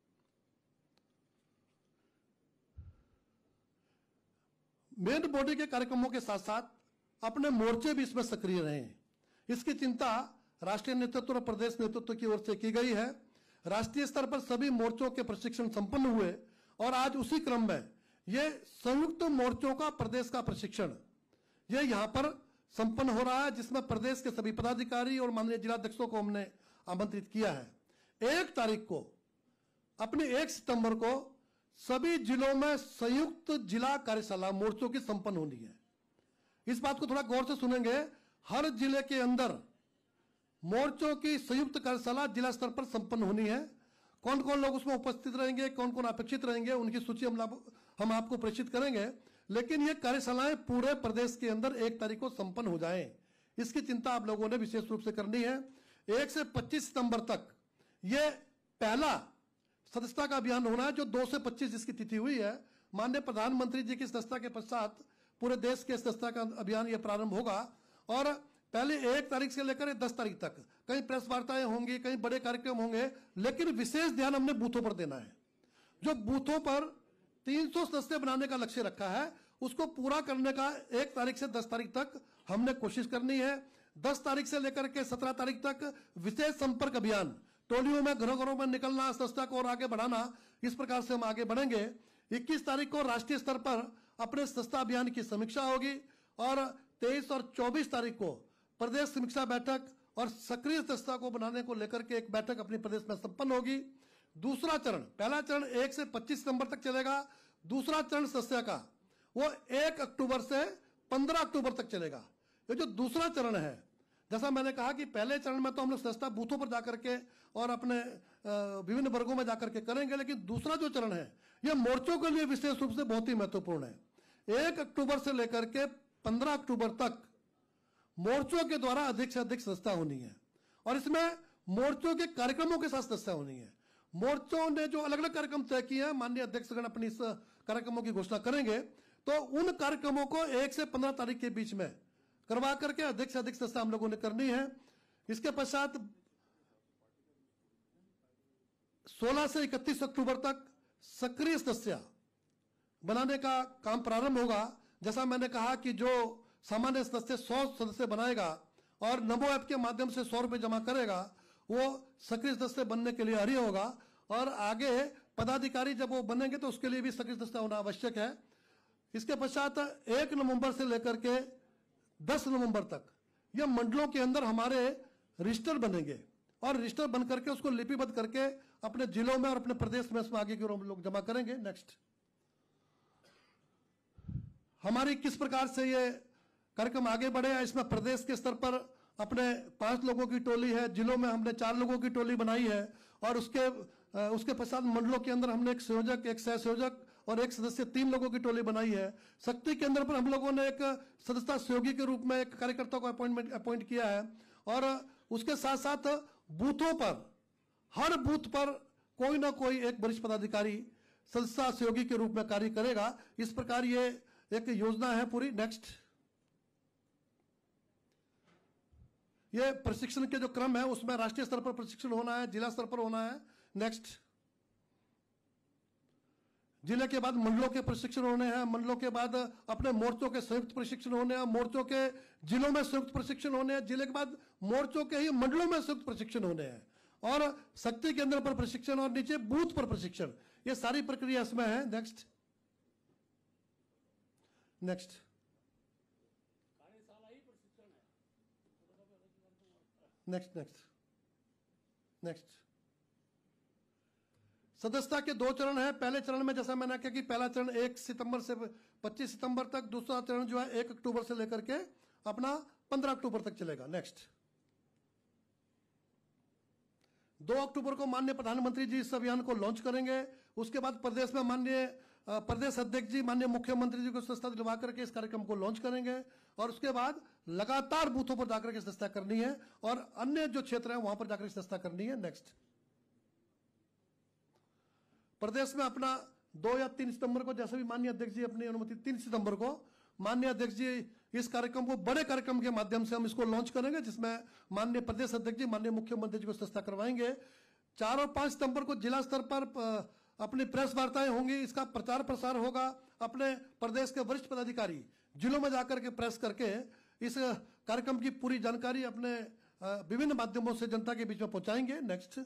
मेन बॉडी के कार्यक्रमों के साथ साथ अपने मोर्चे भी इसमें सक्रिय रहें, इसकी चिंता राष्ट्रीय नेतृत्व और प्रदेश नेतृत्व की ओर से की गई है। राष्ट्रीय स्तर पर सभी मोर्चों के प्रशिक्षण संपन्न हुए और आज उसी क्रम में ये संयुक्त मोर्चों का प्रदेश का प्रशिक्षण ये यहां पर संपन्न हो रहा है, जिसमें प्रदेश के सभी पदाधिकारी और माननीय जिलाध्यक्षों को हमने आमंत्रित किया है। 1 तारीख को अपने 1 सितंबर को सभी जिलों में संयुक्त जिला कार्यशाला मोर्चों की संपन्न होनी है। इस बात को थोड़ा गौर से सुनेंगे। हर जिले के अंदर मोर्चों की संयुक्त कार्यशाला जिला स्तर पर संपन्न होनी है। कौन कौन लोग उसमें उपस्थित रहेंगे, कौन कौन अपेक्षित रहेंगे, उनकी सूची हम आपको प्रेषित करेंगे, लेकिन ये कार्यशालाएं पूरे प्रदेश के अंदर 1 तारीख को संपन्न हो जाएं, इसकी चिंता आप लोगों ने विशेष रूप से करनी है। 1 से 25 सितंबर तक ये पहला सदस्यता का अभियान होना है, जो 2 से 25 जिसकी तिथि हुई है। माननीय प्रधानमंत्री जी की सदस्यता के पश्चात पूरे देश के सदस्यता का अभियान ये प्रारंभ होगा और पहले 1 तारीख से लेकर 10 तारीख तक कहीं प्रेस वार्ताएं होंगी, कहीं बड़े कार्यक्रम होंगे, लेकिन विशेष ध्यान हमने बूथों पर देना है। जो बूथों पर 300 सदस्य बनाने का लक्ष्य रखा है उसको पूरा करने का 1 तारीख से 10 तारीख तक हमने कोशिश करनी है। 10 तारीख से लेकर के 17 तारीख तक विशेष संपर्क अभियान, टोलियों में घरों घरों में निकलना, सदस्यता को और आगे बढ़ाना, इस प्रकार से हम आगे बढ़ेंगे। 21 तारीख को राष्ट्रीय स्तर पर अपने सदस्यता अभियान की समीक्षा होगी और 23 और 24 तारीख को प्रदेश समीक्षा बैठक और सक्रिय सदस्यता को बनाने को लेकर के एक बैठक अपने प्रदेश में संपन्न होगी। दूसरा चरण, पहला चरण 1 से 25 सितंबर तक चलेगा। दूसरा चरण सदस्य का वो 1 अक्टूबर से 15 अक्टूबर तक चलेगा। ये जो दूसरा चरण है, जैसा मैंने कहा कि पहले चरण में तो हम लोग सदस्यता बूथों पर जाकर के और अपने विभिन्न वर्गों में जाकर के करेंगे, लेकिन दूसरा जो चरण है यह मोर्चों के लिए विशेष रूप से बहुत ही महत्वपूर्ण है। 1 अक्टूबर से लेकर के 15 अक्टूबर तक मोर्चों के द्वारा अधिक से अधिक सदस्यता होनी है और इसमें मोर्चों के कार्यक्रमों के साथ सदस्यता होनी है। मोर्चों ने जो अलग अलग कार्यक्रम तय किए हैं, माननीय अध्यक्षगण अपनी इस कार्यक्रमों की घोषणा करेंगे, तो उन कार्यक्रमों को 1 से 15 तारीख के बीच में करवा करके अधिक से अधिक सदस्यता हम लोगों ने करनी है। इसके पश्चात 16 से 31 अक्टूबर तक सक्रिय सदस्य बनाने का काम प्रारंभ होगा। जैसा मैंने कहा कि जो सामान्य सदस्य 100 सदस्य बनाएगा और नमो ऐप के माध्यम से 100 रुपए जमा करेगा, वो सक्रिय सदस्य बनने के लिए अर्ह होगा। और आगे पदाधिकारी जब वो बनेंगे तो उसके लिए भी सक्रिय सदस्य होना आवश्यक है। इसके पश्चात 1 नवंबर से लेकर के 10 नवंबर तक यह मंडलों के अंदर हमारे रजिस्टर बनेंगे और रजिस्टर बन करके उसको लिपिबद्ध करके अपने जिलों में और अपने प्रदेश में इसमें आगे की ओर हम लोग जमा करेंगे। नेक्स्ट, हमारी किस प्रकार से ये कार्यक्रम आगे बढ़े, इसमें प्रदेश के स्तर पर अपने 5 लोगों की टोली है, जिलों में हमने 4 लोगों की टोली बनाई है और उसके पश्चात मंडलों के अंदर हमने एक संयोजक, एक सह संयोजक और एक सदस्य 3 लोगों की टोली बनाई है। शक्ति केंद्र पर हम लोगों ने एक सदस्यता सहयोगी के रूप में एक कार्यकर्ता को अपॉइंट किया है और उसके साथ साथ बूथों पर, हर बूथ पर कोई ना कोई एक वरिष्ठ पदाधिकारी सदस्यता सहयोगी के रूप में कार्य करेगा। इस प्रकार ये एक योजना है पूरी। नेक्स्ट, ये प्रशिक्षण के जो क्रम है उसमें राष्ट्रीय स्तर पर प्रशिक्षण होना है, जिला स्तर पर होना है। नेक्स्ट, जिले के बाद मंडलों के प्रशिक्षण होने हैं, मंडलों के बाद अपने मोर्चों के संयुक्त प्रशिक्षण होने हैं, मोर्चों के जिलों में संयुक्त प्रशिक्षण होने हैं, जिले के बाद मोर्चों के ही मंडलों में संयुक्त प्रशिक्षण होने हैं और शक्ति केंद्र पर प्रशिक्षण और नीचे बूथ पर प्रशिक्षण, ये सारी प्रक्रिया इसमें है। Next next next next next सदस्यता के 2 चरण है। पहले चरण में जैसा मैंने कहा कि पहला चरण 1 सितंबर से 25 सितंबर तक, दूसरा चरण जो है 1 अक्टूबर से लेकर के अपना 15 अक्टूबर तक चलेगा। नेक्स्ट, 2 अक्टूबर को माननीय प्रधानमंत्री जी इस अभियान को लॉन्च करेंगे। उसके बाद प्रदेश में माननीय प्रदेश अध्यक्ष जी, माननीय मुख्यमंत्री जी को सदस्यता दिलवा करके इस कार्यक्रम को लॉन्च करेंगे और उसके बाद लगातार बूथों पर जाकर के सदस्यता करनी है और अन्य जो क्षेत्र है वहां पर जाकर सदस्यता करनी है। नेक्स्ट, प्रदेश में अपना 2 या 3 सितंबर को, जैसे भी माननीय अध्यक्ष जी अपनी अनुमति, 3 सितंबर को माननीय अध्यक्ष जी इस कार्यक्रम को बड़े कार्यक्रम के माध्यम से हम इसको लॉन्च करेंगे, जिसमें माननीय प्रदेश अध्यक्ष जी, माननीय मुख्यमंत्री जी को सदस्यता करवाएंगे। 4 और 5 सितंबर को जिला स्तर पर अपनी प्रेस वार्ताएं होंगी, इसका प्रचार प्रसार होगा। अपने प्रदेश के वरिष्ठ पदाधिकारी जिलों में जाकर के प्रेस करके इस कार्यक्रम की पूरी जानकारी अपने विभिन्न माध्यमों से जनता के बीच में पहुंचाएंगे। नेक्स्ट,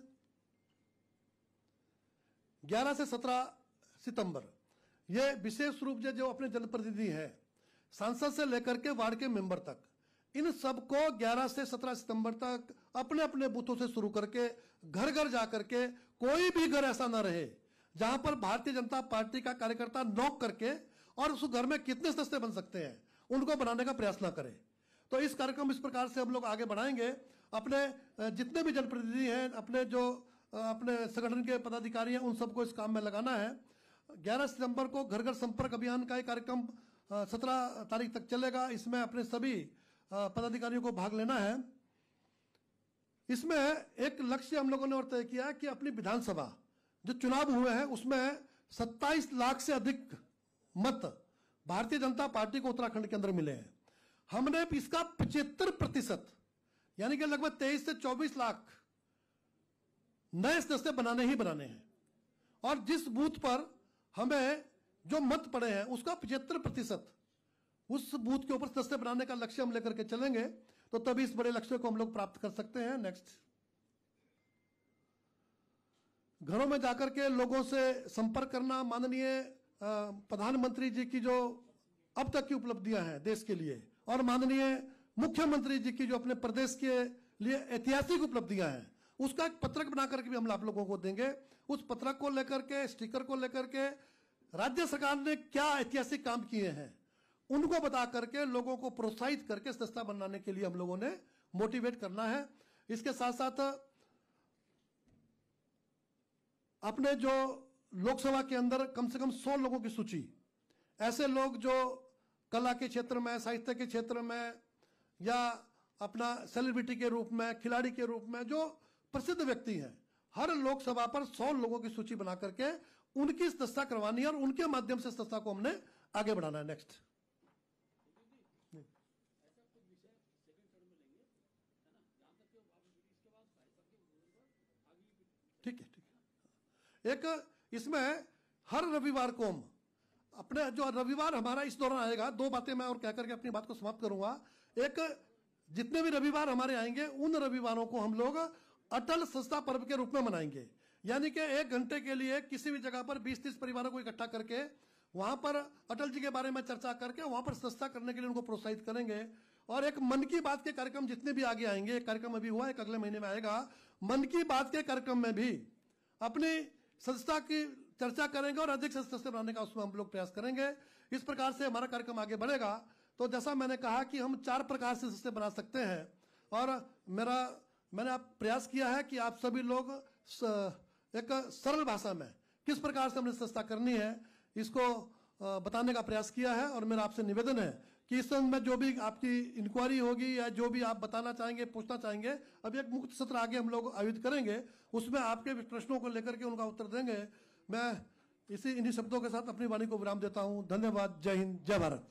11 से 17 सितंबर ये विशेष रूप से जो अपने जनप्रतिनिधि हैं, सांसद से लेकर के वार्ड के मेंबर तक, इन सबको 11 से 17 सितंबर तक अपने अपने बूथों से शुरू करके घर घर जाकर के, कोई भी घर ऐसा ना रहे जहां पर भारतीय जनता पार्टी का कार्यकर्ता नॉक करके और उस घर में कितने सदस्य बन सकते हैं उनको बनाने का प्रयास ना करे। तो इस कार्यक्रम इस प्रकार से हम लोग आगे बढ़ाएंगे। अपने जितने भी जनप्रतिनिधि हैं, अपने संगठन के पदाधिकारी हैं, उन सबको इस काम में लगाना है। 11 सितंबर को घर घर संपर्क अभियान का एक कार्यक्रम 17 तारीख तक चलेगा। इसमें अपने सभी पदाधिकारियों को भाग लेना है। इसमें एक लक्ष्य हम लोगों ने और तय किया कि अपनी विधानसभा जो चुनाव हुए हैं उसमें 27 लाख से अधिक मत भारतीय जनता पार्टी को उत्तराखंड के अंदर मिले हैं। हमने इसका 75% यानी कि लगभग 23 से 24 लाख नए सदस्य बनाने ही बनाने हैं और जिस बूथ पर हमें जो मत पड़े हैं उसका 75% उस बूथ के ऊपर सदस्य बनाने का लक्ष्य हम लेकर के चलेंगे, तो तभी इस बड़े लक्ष्य को हम लोग प्राप्त कर सकते हैं। नेक्स्ट, घरों में जाकर के लोगों से संपर्क करना। माननीय प्रधानमंत्री जी की जो अब तक की उपलब्धियां हैं देश के लिए और माननीय मुख्यमंत्री जी की जो अपने प्रदेश के लिए ऐतिहासिक उपलब्धियां हैं, उसका एक पत्रक बना करके भी हम आप लोगों को देंगे। उस पत्रक को लेकर के, स्टिकर को लेकर के राज्य सरकार ने क्या ऐतिहासिक काम किए हैं उनको बता करके लोगों को प्रोत्साहित करके सस्ता बनाने के लिए हम लोगों ने मोटिवेट करना है। इसके साथ साथ अपने जो लोकसभा के अंदर कम से कम 100 लोगों की सूची, ऐसे लोग जो कला के क्षेत्र में, साहित्य के क्षेत्र में या अपना सेलिब्रिटी के रूप में, खिलाड़ी के रूप में जो प्रसिद्ध व्यक्ति हैं, हर लोकसभा पर 100 लोगों की सूची बना करके उनकी सदस्यता करवानी है और उनके माध्यम से सदस्यता को हमने आगे बढ़ाना है। नेक्स्ट ठीक है, ठीक है। एक इसमें हर रविवार को हम अपने जो रविवार हमारा इस दौरान आएगा, 2 बातें मैं और कह करके अपनी बात को समाप्त करूंगा। एक, जितने भी रविवार हमारे आएंगे उन रविवारों को हम लोग अटल सस्ता पर्व के रूप में मनाएंगे। यानी कि 1 घंटे के लिए किसी भी जगह पर 20-30 परिवारों को इकट्ठा करके वहां पर अटल जी के बारे में चर्चा करके वहां पर सस्ता करने के लिए उनको प्रोत्साहित करेंगे। और एक मन की बात के कार्यक्रम जितने भी आगे आएंगे, एक कार्यक्रम अभी हुआ, एक अगले महीने में आएगा, मन की बात के कार्यक्रम में भी अपनी सदस्यता की चर्चा करेंगे और अधिक सदस्य बनाने का उसमें हम लोग प्रयास करेंगे। इस प्रकार से हमारा कार्यक्रम आगे बढ़ेगा। तो जैसा मैंने कहा कि हम 4 प्रकार से सदस्य बना सकते हैं और मैंने आप प्रयास किया है कि आप सभी लोग एक सरल भाषा में किस प्रकार से हमने सदस्यता करनी है इसको बताने का प्रयास किया है। और मेरा आपसे निवेदन है कि इस संबंध में जो भी आपकी इंक्वायरी होगी या जो भी आप बताना चाहेंगे, पूछना चाहेंगे, अभी एक मुक्त सत्र आगे हम लोग आयोजित करेंगे, उसमें आपके प्रश्नों को लेकर के उनका उत्तर देंगे। मैं इन्हीं शब्दों के साथ अपनी वाणी को विराम देता हूं। धन्यवाद। जय हिंद, जय भारत।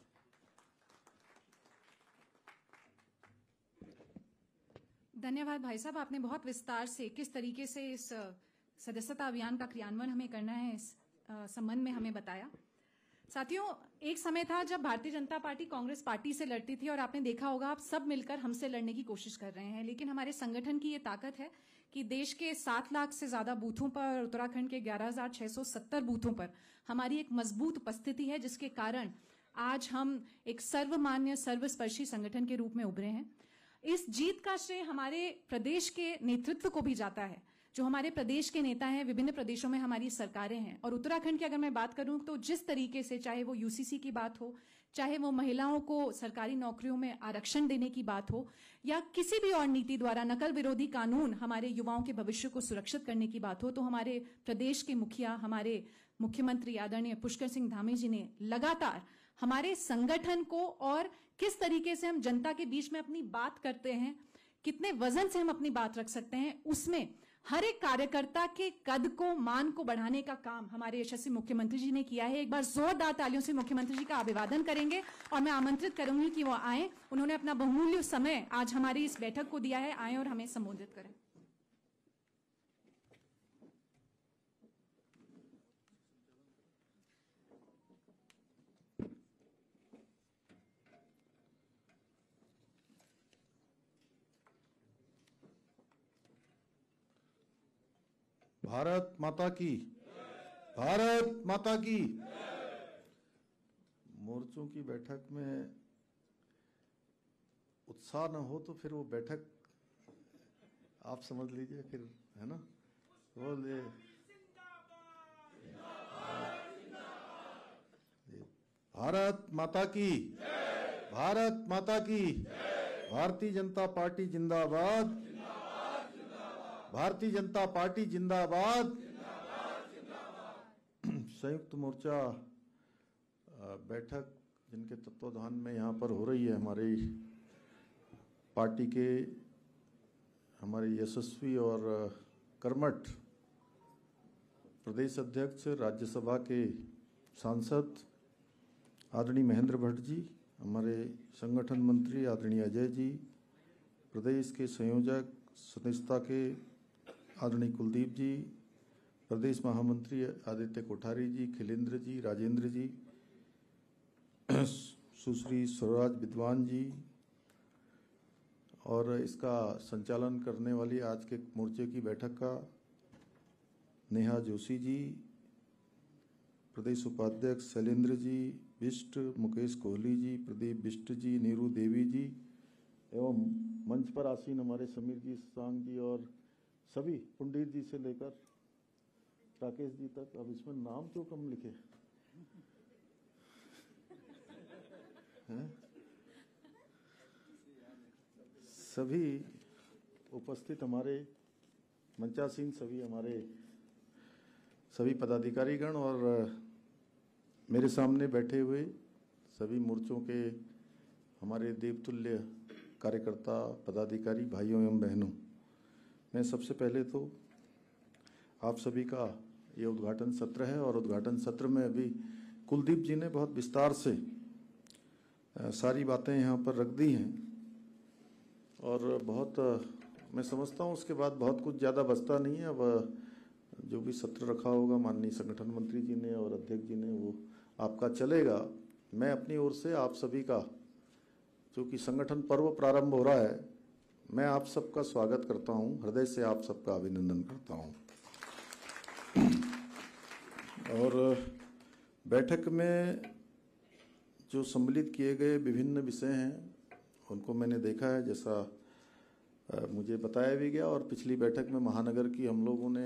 धन्यवाद भाई साहब, आपने बहुत विस्तार से किस तरीके से इस सदस्यता अभियान का क्रियान्वयन हमें करना है इस संबंध में हमें बताया। साथियों, एक समय था जब भारतीय जनता पार्टी कांग्रेस पार्टी से लड़ती थी और आपने देखा होगा आप सब मिलकर हमसे लड़ने की कोशिश कर रहे हैं, लेकिन हमारे संगठन की ये ताकत है कि देश के 7 लाख से ज्यादा बूथों पर, उत्तराखंड के 11,670 बूथों पर हमारी एक मजबूत उपस्थिति है, जिसके कारण आज हम एक सर्वमान्य, सर्वस्पर्शी संगठन के रूप में उभरे हैं। इस जीत का श्रेय हमारे प्रदेश के नेतृत्व को भी जाता है। जो हमारे प्रदेश के नेता हैं, विभिन्न प्रदेशों में हमारी सरकारें हैं, और उत्तराखंड की अगर मैं बात करूं तो जिस तरीके से, चाहे वो यूसीसी की बात हो, चाहे वो महिलाओं को सरकारी नौकरियों में आरक्षण देने की बात हो, या किसी भी और नीति द्वारा नकल विरोधी कानून हमारे युवाओं के भविष्य को सुरक्षित करने की बात हो, तो हमारे प्रदेश के मुखिया, हमारे मुख्यमंत्री आदरणीय पुष्कर सिंह धामी जी ने लगातार हमारे संगठन को, और किस तरीके से हम जनता के बीच में अपनी बात करते हैं, कितने वजन से हम अपनी बात रख सकते हैं, उसमें हर एक कार्यकर्ता के कद को, मान को बढ़ाने का काम हमारे यशस्वी मुख्यमंत्री जी ने किया है। एक बार जोरदार तालियों से मुख्यमंत्री जी का अभिवादन करेंगे और मैं आमंत्रित करूंगी कि वो आए। उन्होंने अपना बहुमूल्य समय आज हमारी इस बैठक को दिया है, आए और हमें संबोधित करें। भारत माता की, भारत माता की। मोर्चों की बैठक में उत्साह न हो तो फिर वो बैठक आप समझ लीजिए, फिर है ना, बोले भारत माता की, भारत माता की। भारतीय जनता पार्टी जिंदाबाद, भारतीय जनता पार्टी जिंदाबाद। संयुक्त मोर्चा बैठक जिनके तत्वाधान में यहाँ पर हो रही है, हमारी पार्टी के हमारे यशस्वी और कर्मठ प्रदेश अध्यक्ष, राज्यसभा के सांसद आदरणीय महेंद्र भट्ट जी, हमारे संगठन मंत्री आदरणीय अजय जी, प्रदेश के संयोजक सदस्यता के आदरणीय कुलदीप जी, प्रदेश महामंत्री आदित्य कोठारी जी, खिलेंद्र जी, राजेंद्र जी, सुश्री स्वराज विद्वान जी, और इसका संचालन करने वाली आज के मोर्चे की बैठक का नेहा जोशी जी, प्रदेश उपाध्यक्ष शैलेंद्र जी बिष्ट, मुकेश कोहली जी, प्रदीप बिष्ट जी, नीरू देवी जी, एवं मंच पर आसीन हमारे समीर जी, सांग जी और सभी, पंडित जी से लेकर राकेश जी तक। अब इसमें नाम क्यों कम लिखे हैं? सभी उपस्थित हमारे मंचासीन सभी पदाधिकारीगण और मेरे सामने बैठे हुए सभी मोर्चों के हमारे देवतुल्य कार्यकर्ता, पदाधिकारी, भाइयों एवं बहनों, मैं सबसे पहले तो आप सभी का ये उद्घाटन सत्र है और उद्घाटन सत्र में अभी कुलदीप जी ने बहुत विस्तार से सारी बातें यहाँ पर रख दी हैं और बहुत मैं समझता हूँ उसके बाद बहुत कुछ ज़्यादा बचता नहीं है। अब जो भी सत्र रखा होगा माननीय संगठन मंत्री जी ने और अध्यक्ष जी ने, वो आपका चलेगा। मैं अपनी ओर से आप सभी का, जो कि संगठन पर्व प्रारंभ हो रहा है, मैं आप सबका स्वागत करता हूँ, हृदय से आप सबका अभिनंदन करता हूँ। और बैठक में जो सम्मिलित किए गए विभिन्न विषय हैं उनको मैंने देखा है, जैसा मुझे बताया भी गया। और पिछली बैठक में महानगर की हम लोगों ने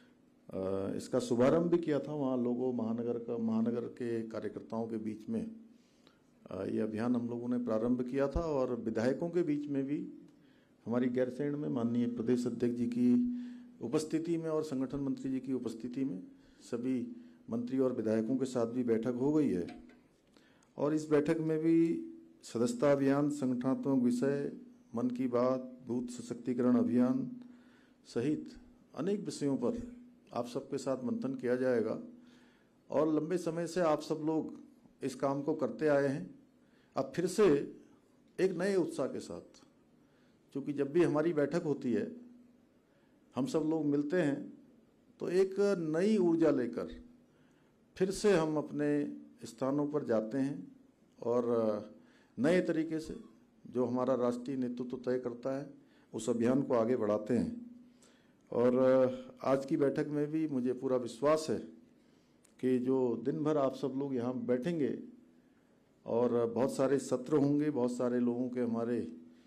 इसका शुभारंभ भी किया था। वहाँ लोगों महानगर के कार्यकर्ताओं के बीच में ये अभियान हम लोगों ने प्रारंभ किया था और विधायकों के बीच में भी हमारी गैरसैंण में माननीय प्रदेश अध्यक्ष जी की उपस्थिति में और संगठन मंत्री जी की उपस्थिति में सभी मंत्री और विधायकों के साथ भी बैठक हो गई है। और इस बैठक में भी सदस्यता अभियान, संगठनात्मक विषय, मन की बात, बूथ सशक्तिकरण अभियान सहित अनेक विषयों पर आप सबके साथ मंथन किया जाएगा। और लंबे समय से आप सब लोग इस काम को करते आए हैं, अब फिर से एक नए उत्साह के साथ, क्योंकि जब भी हमारी बैठक होती है, हम सब लोग मिलते हैं तो एक नई ऊर्जा लेकर फिर से हम अपने स्थानों पर जाते हैं और नए तरीके से जो हमारा राष्ट्रीय नेतृत्व तय करता है उस अभियान को आगे बढ़ाते हैं। और आज की बैठक में भी मुझे पूरा विश्वास है कि जो दिन भर आप सब लोग यहाँ बैठेंगे और बहुत सारे सत्र होंगे, बहुत सारे लोगों के हमारे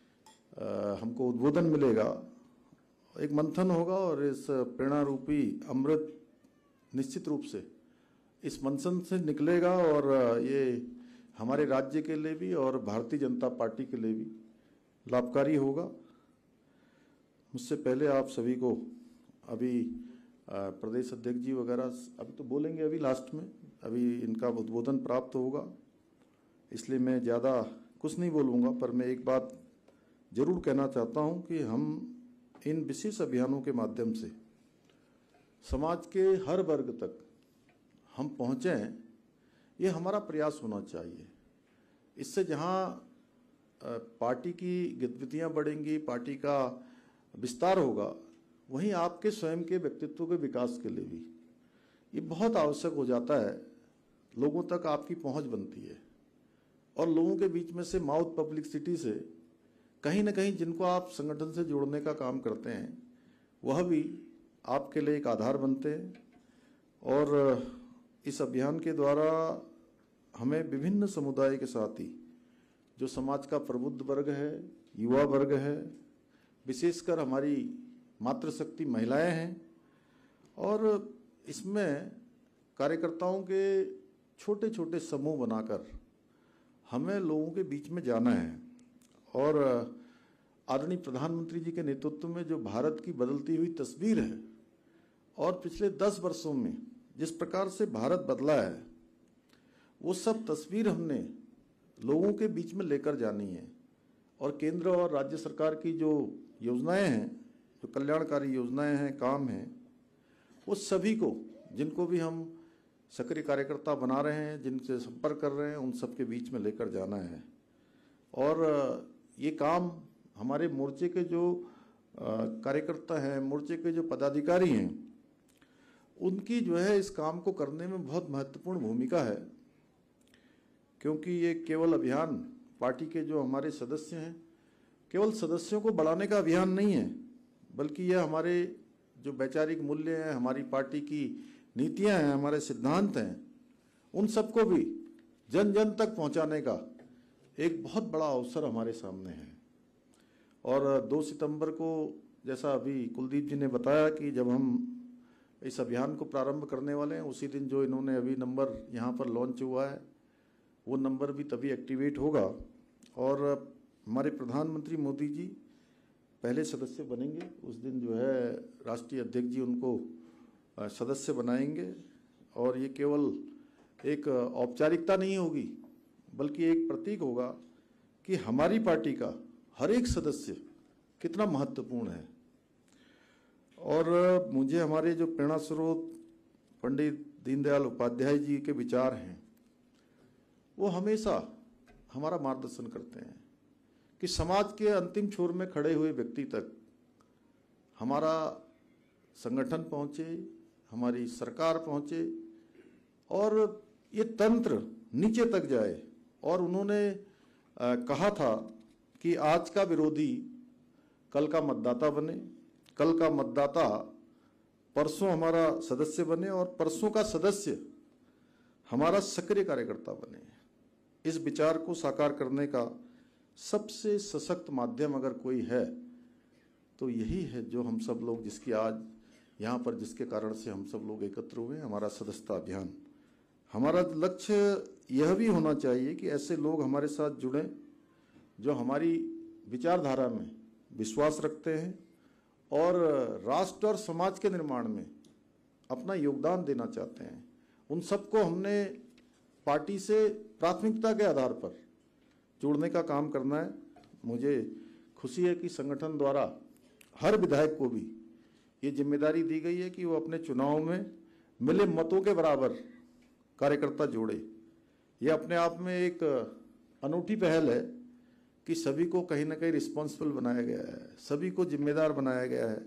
हमको उद्बोधन मिलेगा, एक मंथन होगा और इस प्रेरणा रूपी अमृत निश्चित रूप से इस मंथन से निकलेगा और ये हमारे राज्य के लिए भी और भारतीय जनता पार्टी के लिए भी लाभकारी होगा। मुझसे पहले आप सभी को अभी प्रदेश अध्यक्ष जी वगैरह अभी तो बोलेंगे, अभी लास्ट में अभी इनका उद्बोधन प्राप्त होगा, इसलिए मैं ज़्यादा कुछ नहीं बोलूँगा। पर मैं एक बात जरूर कहना चाहता हूँ कि हम इन विशेष अभियानों के माध्यम से समाज के हर वर्ग तक हम पहुँचें, ये हमारा प्रयास होना चाहिए। इससे जहाँ पार्टी की गतिविधियाँ बढ़ेंगी, पार्टी का विस्तार होगा, वहीं आपके स्वयं के व्यक्तित्व के विकास के लिए भी ये बहुत आवश्यक हो जाता है। लोगों तक आपकी पहुंच बनती है और लोगों के बीच में से माउथ पब्लिसिटी से कहीं ना कहीं जिनको आप संगठन से जोड़ने का काम करते हैं वह भी आपके लिए एक आधार बनते हैं। और इस अभियान के द्वारा हमें विभिन्न समुदाय के साथ ही जो समाज का प्रबुद्ध वर्ग है, युवा वर्ग है, विशेषकर हमारी मातृशक्ति महिलाएं हैं, और इसमें कार्यकर्ताओं के छोटे छोटे समूह बनाकर हमें लोगों के बीच में जाना है। और आदरणीय प्रधानमंत्री जी के नेतृत्व में जो भारत की बदलती हुई तस्वीर है और पिछले 10 वर्षों में जिस प्रकार से भारत बदला है, वो सब तस्वीर हमने लोगों के बीच में लेकर जानी है। और केंद्र और राज्य सरकार की जो योजनाएं हैं, जो कल्याणकारी योजनाएं हैं, काम हैं, वो सभी को, जिनको भी हम सक्रिय कार्यकर्ता बना रहे हैं, जिनसे संपर्क कर रहे हैं, उन सब के बीच में लेकर जाना है। और ये काम हमारे मोर्चे के जो कार्यकर्ता हैं, मोर्चे के जो पदाधिकारी हैं, उनकी जो है इस काम को करने में बहुत महत्वपूर्ण भूमिका है। क्योंकि ये केवल अभियान पार्टी के जो हमारे सदस्य हैं, केवल सदस्यों को बढ़ाने का अभियान नहीं है, बल्कि यह हमारे जो वैचारिक मूल्य हैं, हमारी पार्टी की नीतियां हैं, हमारे सिद्धांत हैं, उन सबको भी जन जन तक पहुंचाने का एक बहुत बड़ा अवसर हमारे सामने है। और 2 सितंबर को जैसा अभी कुलदीप जी ने बताया कि जब हम इस अभियान को प्रारंभ करने वाले हैं, उसी दिन जो इन्होंने अभी नंबर यहाँ पर लॉन्च हुआ है वो नंबर भी तभी एक्टिवेट होगा। और हमारे प्रधानमंत्री मोदी जी पहले सदस्य बनेंगे। उस दिन जो है राष्ट्रीय अध्यक्ष जी उनको सदस्य बनाएंगे और ये केवल एक औपचारिकता नहीं होगी बल्कि एक प्रतीक होगा कि हमारी पार्टी का हर एक सदस्य कितना महत्वपूर्ण है। और मुझे हमारे जो प्रेरणा स्रोत पंडित दीनदयाल उपाध्याय जी के विचार हैं वो हमेशा हमारा मार्गदर्शन करते हैं कि समाज के अंतिम छोर में खड़े हुए व्यक्ति तक हमारा संगठन पहुंचे, हमारी सरकार पहुंचे और ये तंत्र नीचे तक जाए। और उन्होंने कहा था कि आज का विरोधी कल का मतदाता बने, कल का मतदाता परसों हमारा सदस्य बने और परसों का सदस्य हमारा सक्रिय कार्यकर्ता बने। इस विचार को साकार करने का सबसे सशक्त माध्यम अगर कोई है तो यही है जो हम सब लोग जिसकी आज यहाँ पर जिसके कारण से हम सब लोग एकत्र हुए, हमारा सदस्यता अभियान। हमारा लक्ष्य यह भी होना चाहिए कि ऐसे लोग हमारे साथ जुड़ें जो हमारी विचारधारा में विश्वास रखते हैं और राष्ट्र और समाज के निर्माण में अपना योगदान देना चाहते हैं। उन सबको हमने पार्टी से प्राथमिकता के आधार पर जोड़ने का काम करना है। मुझे खुशी है कि संगठन द्वारा हर विधायक को भी ये जिम्मेदारी दी गई है कि वो अपने चुनाव में मिले मतों के बराबर कार्यकर्ता जोड़े। ये अपने आप में एक अनूठी पहल है कि सभी को कहीं ना कहीं रिस्पॉन्सिबल बनाया गया है, सभी को जिम्मेदार बनाया गया है,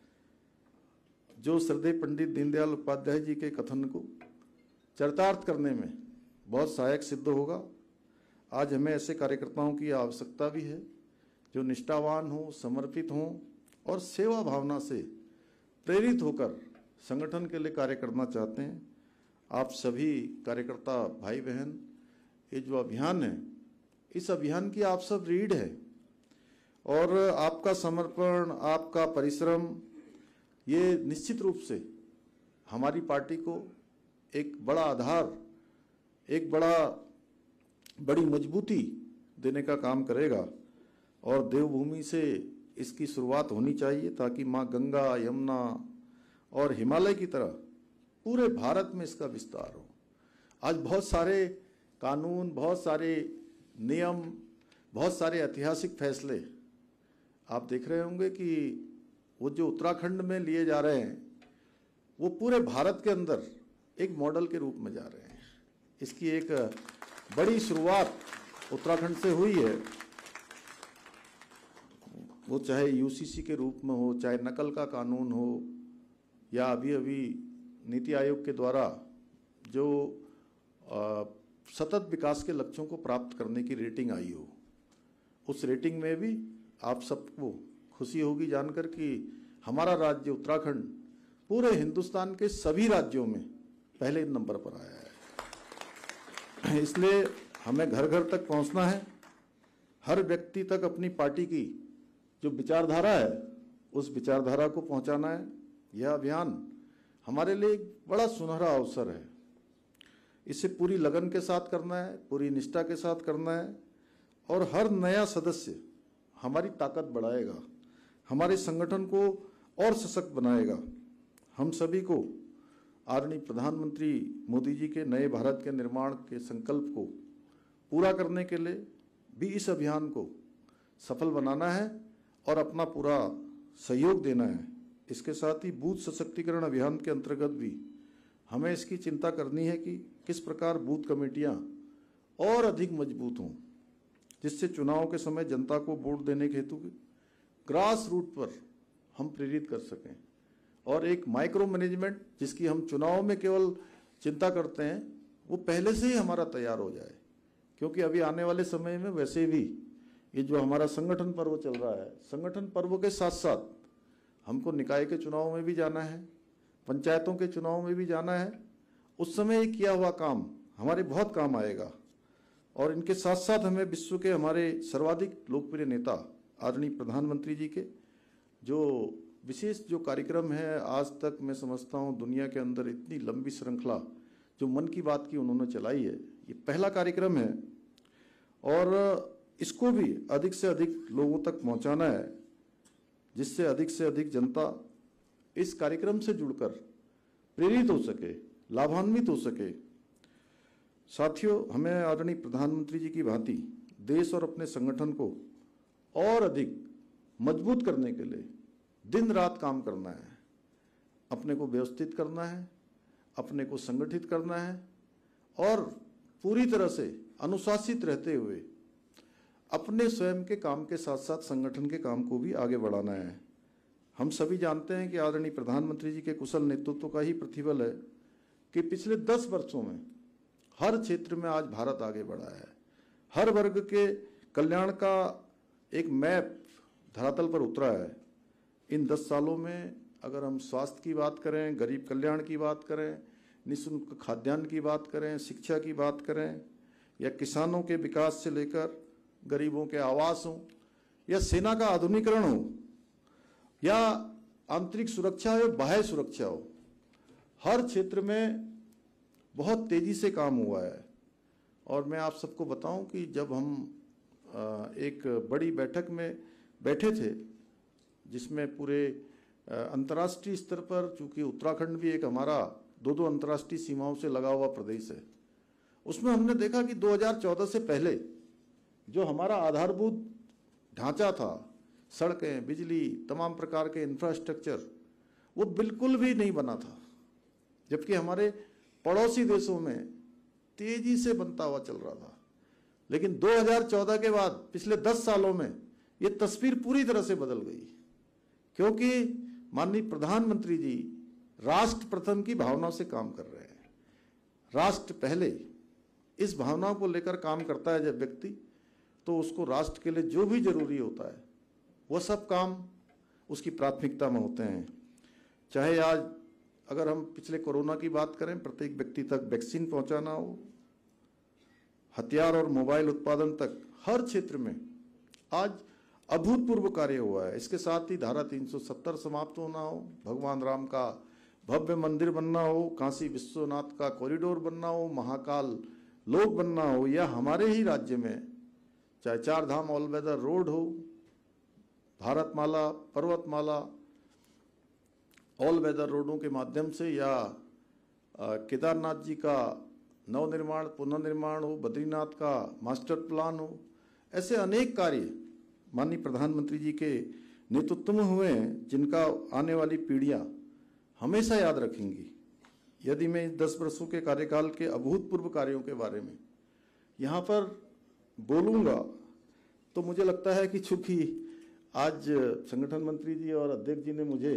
जो श्रद्धेय पंडित दीनदयाल उपाध्याय जी के कथन को चरितार्थ करने में बहुत सहायक सिद्ध होगा। आज हमें ऐसे कार्यकर्ताओं की आवश्यकता भी है जो निष्ठावान हों, समर्पित हों और सेवा भावना से प्रेरित होकर संगठन के लिए कार्य करना चाहते हैं। आप सभी कार्यकर्ता भाई बहन, ये जो अभियान है, इस अभियान की आप सब रीढ़ है और आपका समर्पण, आपका परिश्रम ये निश्चित रूप से हमारी पार्टी को एक बड़ा आधार, एक बड़ी मजबूती देने का काम करेगा। और देवभूमि से इसकी शुरुआत होनी चाहिए ताकि माँ गंगा, यमुना और हिमालय की तरह पूरे भारत में इसका विस्तार हो। आज बहुत सारे कानून, बहुत सारे नियम, बहुत सारे ऐतिहासिक फैसले आप देख रहे होंगे कि वो जो उत्तराखंड में लिए जा रहे हैं वो पूरे भारत के अंदर एक मॉडल के रूप में जा रहे हैं। इसकी एक बड़ी शुरुआत उत्तराखंड से हुई है, वो चाहे यूसीसी के रूप में हो, चाहे नकल का कानून हो, या अभी अभी नीति आयोग के द्वारा जो सतत विकास के लक्ष्यों को प्राप्त करने की रेटिंग आई हो। उस रेटिंग में भी आप सबको खुशी होगी जानकर कि हमारा राज्य उत्तराखंड पूरे हिंदुस्तान के सभी राज्यों में पहले नंबर पर आया है। इसलिए हमें घर घर तक पहुंचना है, हर व्यक्ति तक अपनी पार्टी की जो विचारधारा है उस विचारधारा को पहुंचाना है। यह अभियान हमारे लिए एक बड़ा सुनहरा अवसर है। इसे पूरी लगन के साथ करना है, पूरी निष्ठा के साथ करना है और हर नया सदस्य हमारी ताकत बढ़ाएगा, हमारे संगठन को और सशक्त बनाएगा। हम सभी को आदरणीय प्रधानमंत्री मोदी जी के नए भारत के निर्माण के संकल्प को पूरा करने के लिए भी इस अभियान को सफल बनाना है और अपना पूरा सहयोग देना है। इसके साथ ही बूथ सशक्तिकरण अभियान के अंतर्गत भी हमें इसकी चिंता करनी है कि किस प्रकार बूथ कमेटियां और अधिक मजबूत हों, जिससे चुनाव के समय जनता को वोट देने के हेतु ग्रास रूट पर हम प्रेरित कर सकें। और एक माइक्रो मैनेजमेंट जिसकी हम चुनाव में केवल चिंता करते हैं वो पहले से ही हमारा तैयार हो जाए, क्योंकि अभी आने वाले समय में वैसे भी ये जो हमारा संगठन पर्व चल रहा है, संगठन पर्व के साथ साथ हमको निकाय के चुनाव में भी जाना है, पंचायतों के चुनाव में भी जाना है। उस समय किया हुआ काम हमारे बहुत काम आएगा और इनके साथ साथ हमें विश्व के हमारे सर्वाधिक लोकप्रिय नेता आदरणीय प्रधानमंत्री जी के जो विशेष जो कार्यक्रम है, आज तक मैं समझता हूँ दुनिया के अंदर इतनी लंबी श्रृंखला जो मन की बात की उन्होंने चलाई है, ये पहला कार्यक्रम है और इसको भी अधिक से अधिक लोगों तक पहुंचाना है, जिससे अधिक से अधिक जनता इस कार्यक्रम से जुड़कर प्रेरित हो सके, लाभान्वित हो सके। साथियों, हमें आदरणीय प्रधानमंत्री जी की भांति देश और अपने संगठन को और अधिक मजबूत करने के लिए दिन रात काम करना है। अपने को व्यवस्थित करना है, अपने को संगठित करना है और पूरी तरह से अनुशासित रहते हुए अपने स्वयं के काम के साथ साथ संगठन के काम को भी आगे बढ़ाना है। हम सभी जानते हैं कि आदरणीय प्रधानमंत्री जी के कुशल नेतृत्व का ही प्रतिफल है कि पिछले 10 वर्षों में हर क्षेत्र में आज भारत आगे बढ़ा है। हर वर्ग के कल्याण का एक मैप धरातल पर उतरा है। इन 10 सालों में अगर हम स्वास्थ्य की बात करें, गरीब कल्याण की बात करें, निःशुल्क खाद्यान्न की बात करें, शिक्षा की बात करें, या किसानों के विकास से लेकर गरीबों के आवास हो, या सेना का आधुनिकीकरण हो, या आंतरिक सुरक्षा हो, बाह्य सुरक्षा हो, हर क्षेत्र में बहुत तेजी से काम हुआ है। और मैं आप सबको बताऊं कि जब हम एक बड़ी बैठक में बैठे थे जिसमें पूरे अंतर्राष्ट्रीय स्तर पर, चूंकि उत्तराखंड भी एक हमारा 2 अंतर्राष्ट्रीय सीमाओं से लगा हुआ प्रदेश है, उसमें हमने देखा कि 2014 से पहले जो हमारा आधारभूत ढांचा था, सड़कें, बिजली, तमाम प्रकार के इंफ्रास्ट्रक्चर, वो बिल्कुल भी नहीं बना था, जबकि हमारे पड़ोसी देशों में तेजी से बनता हुआ चल रहा था। लेकिन 2014 के बाद पिछले 10 सालों में ये तस्वीर पूरी तरह से बदल गई, क्योंकि माननीय प्रधानमंत्री जी राष्ट्र प्रथम की भावना से काम कर रहे हैं। राष्ट्र पहले, इस भावना को लेकर काम करता है जब व्यक्ति, तो उसको राष्ट्र के लिए जो भी जरूरी होता है वह सब काम उसकी प्राथमिकता में होते हैं। चाहे आज अगर हम पिछले कोरोना की बात करें, प्रत्येक व्यक्ति तक वैक्सीन पहुंचाना हो, हथियार और मोबाइल उत्पादन तक, हर क्षेत्र में आज अभूतपूर्व कार्य हुआ है। इसके साथ ही धारा 370 समाप्त होना हो, भगवान राम का भव्य मंदिर बनना हो, काशी विश्वनाथ का कॉरिडोर बनना हो, महाकाल लोक बनना हो, या हमारे ही राज्य में चाहे 4 धाम ऑल वेदर रोड हो, भारतमाला, पर्वतमाला ऑल वेदर रोडों के माध्यम से, या केदारनाथ जी का नवनिर्माण पुनर्निर्माण हो, बद्रीनाथ का मास्टर प्लान हो, ऐसे अनेक कार्य माननीय प्रधानमंत्री जी के नेतृत्व में हुए हैं, जिनका आने वाली पीढ़ियां हमेशा याद रखेंगी। यदि मैं 10 वर्षों के कार्यकाल के अभूतपूर्व कार्यों के बारे में यहाँ पर बोलूँगा तो मुझे लगता है कि चूंकि आज संगठन मंत्री जी और अध्यक्ष जी ने मुझे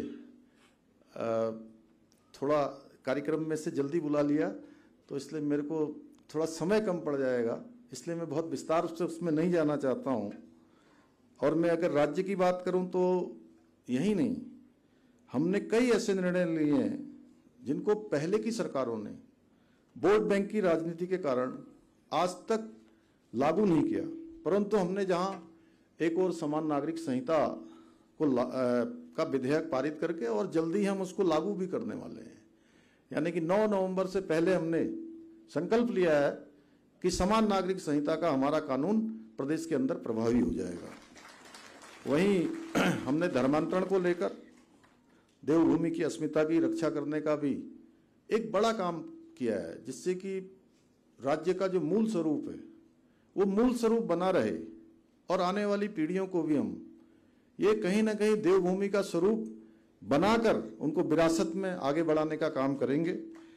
थोड़ा कार्यक्रम में से जल्दी बुला लिया, तो इसलिए मेरे को थोड़ा समय कम पड़ जाएगा, इसलिए मैं बहुत विस्तार से उसमें नहीं जाना चाहता हूँ। और मैं अगर राज्य की बात करूँ तो यही नहीं, हमने कई ऐसे निर्णय लिए हैं जिनको पहले की सरकारों ने वोट बैंक की राजनीति के कारण आज तक लागू नहीं किया, परंतु हमने जहां एक और समान नागरिक संहिता को का विधेयक पारित करके और जल्दी हम उसको लागू भी करने वाले हैं। यानी कि 9 नवंबर से पहले हमने संकल्प लिया है कि समान नागरिक संहिता का हमारा कानून प्रदेश के अंदर प्रभावी हो जाएगा। वहीं हमने धर्मांतरण को लेकर देवभूमि की अस्मिता की रक्षा करने का भी एक बड़ा काम किया है, जिससे कि राज्य का जो मूल स्वरूप है वो मूल स्वरूप बना रहे और आने वाली पीढ़ियों को भी हम ये कहीं ना कहीं देवभूमि का स्वरूप बनाकर उनको विरासत में आगे बढ़ाने का काम करेंगे।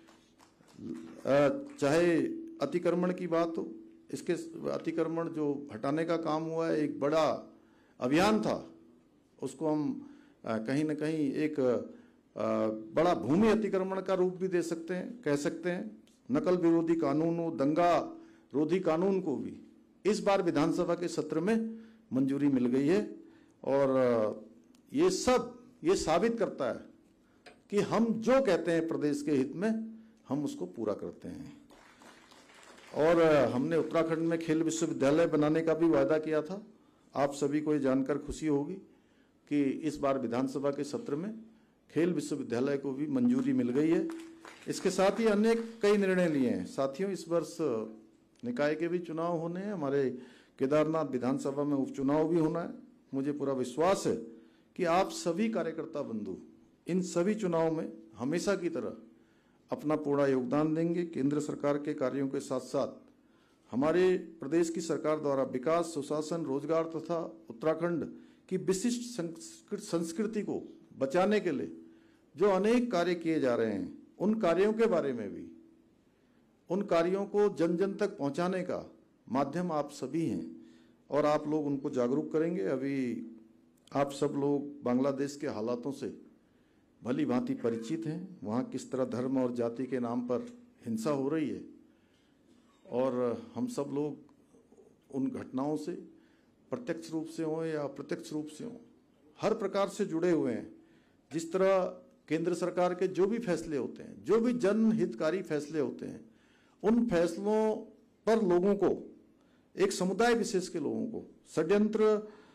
चाहे अतिक्रमण की बात हो, इसके अतिक्रमण जो हटाने का काम हुआ है, एक बड़ा अभियान था, उसको हम कहीं ना कहीं एक बड़ा भूमि अतिक्रमण का रूप भी दे सकते हैं, कह सकते हैं। नकल विरोधी कानून हो, दंगा रोधी कानून को भी इस बार विधानसभा के सत्र में मंजूरी मिल गई है, और ये साबित करता है कि हम जो कहते हैं प्रदेश के हित में हम उसको पूरा करते हैं। और हमने उत्तराखंड में खेल विश्वविद्यालय बनाने का भी वायदा किया था। आप सभी को ये जानकर खुशी होगी कि इस बार विधानसभा के सत्र में खेल विश्वविद्यालय को भी मंजूरी मिल गई है। इसके साथ ही अन्य कई निर्णय लिए हैं। साथियों, इस वर्ष निकाय के भी चुनाव होने हैं, हमारे केदारनाथ विधानसभा में उपचुनाव भी होना है। मुझे पूरा विश्वास है कि आप सभी कार्यकर्ता बंधु इन सभी चुनाव में हमेशा की तरह अपना पूरा योगदान देंगे। केंद्र सरकार के कार्यों के साथ साथ हमारे प्रदेश की सरकार द्वारा विकास, सुशासन, रोजगार तथा उत्तराखंड की विशिष्ट संस्कृति को बचाने के लिए जो अनेक कार्य किए जा रहे हैं, उन कार्यों के बारे में भी, उन कार्यों को जन जन तक पहुंचाने का माध्यम आप सभी हैं और आप लोग उनको जागरूक करेंगे। अभी आप सब लोग बांग्लादेश के हालातों से भली भांति परिचित हैं। वहाँ किस तरह धर्म और जाति के नाम पर हिंसा हो रही है और हम सब लोग उन घटनाओं से प्रत्यक्ष रूप से हों या अप्रत्यक्ष रूप से हों, हर प्रकार से जुड़े हुए हैं। जिस तरह केंद्र सरकार के जो भी फैसले होते हैं, जो भी जनहितकारी फैसले होते हैं, उन फैसलों पर लोगों को, एक समुदाय विशेष के लोगों को षड्यंत्र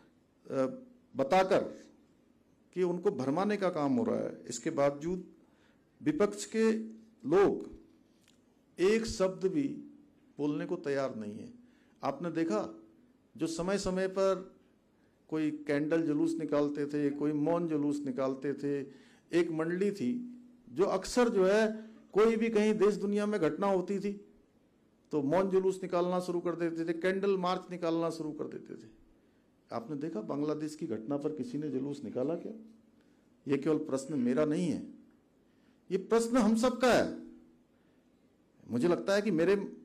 बताकर कि उनको भरमाने का काम हो रहा है, इसके बावजूद विपक्ष के लोग एक शब्द भी बोलने को तैयार नहीं है। आपने देखा, जो समय समय पर कोई कैंडल जुलूस निकालते थे, कोई मौन जुलूस निकालते थे। एक मंडली थी जो अक्सर जो है कोई भी कहीं देश दुनिया में घटना होती थी तो मौन जुलूस निकालना शुरू कर देते थे, कैंडल मार्च निकालना शुरू कर देते थे। आपने देखा बांग्लादेश की घटना पर किसी ने जुलूस निकाला क्या? ये केवल प्रश्न मेरा नहीं है, ये प्रश्न हम सबका है। मुझे लगता है कि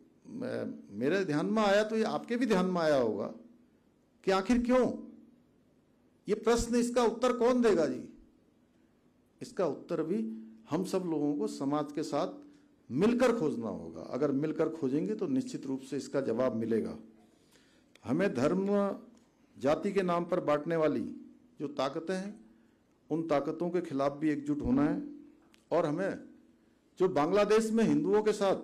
मेरे ध्यान में आया तो ये आपके भी ध्यान में आया होगा कि आखिर क्यों ये प्रश्न, इसका उत्तर कौन देगा जी? इसका उत्तर भी हम सब लोगों को समाज के साथ मिलकर खोजना होगा। अगर मिलकर खोजेंगे तो निश्चित रूप से इसका जवाब मिलेगा। हमें धर्म जाति के नाम पर बांटने वाली जो ताकतें हैं, उन ताकतों के खिलाफ भी एकजुट होना है और हमें जो बांग्लादेश में हिंदुओं के साथ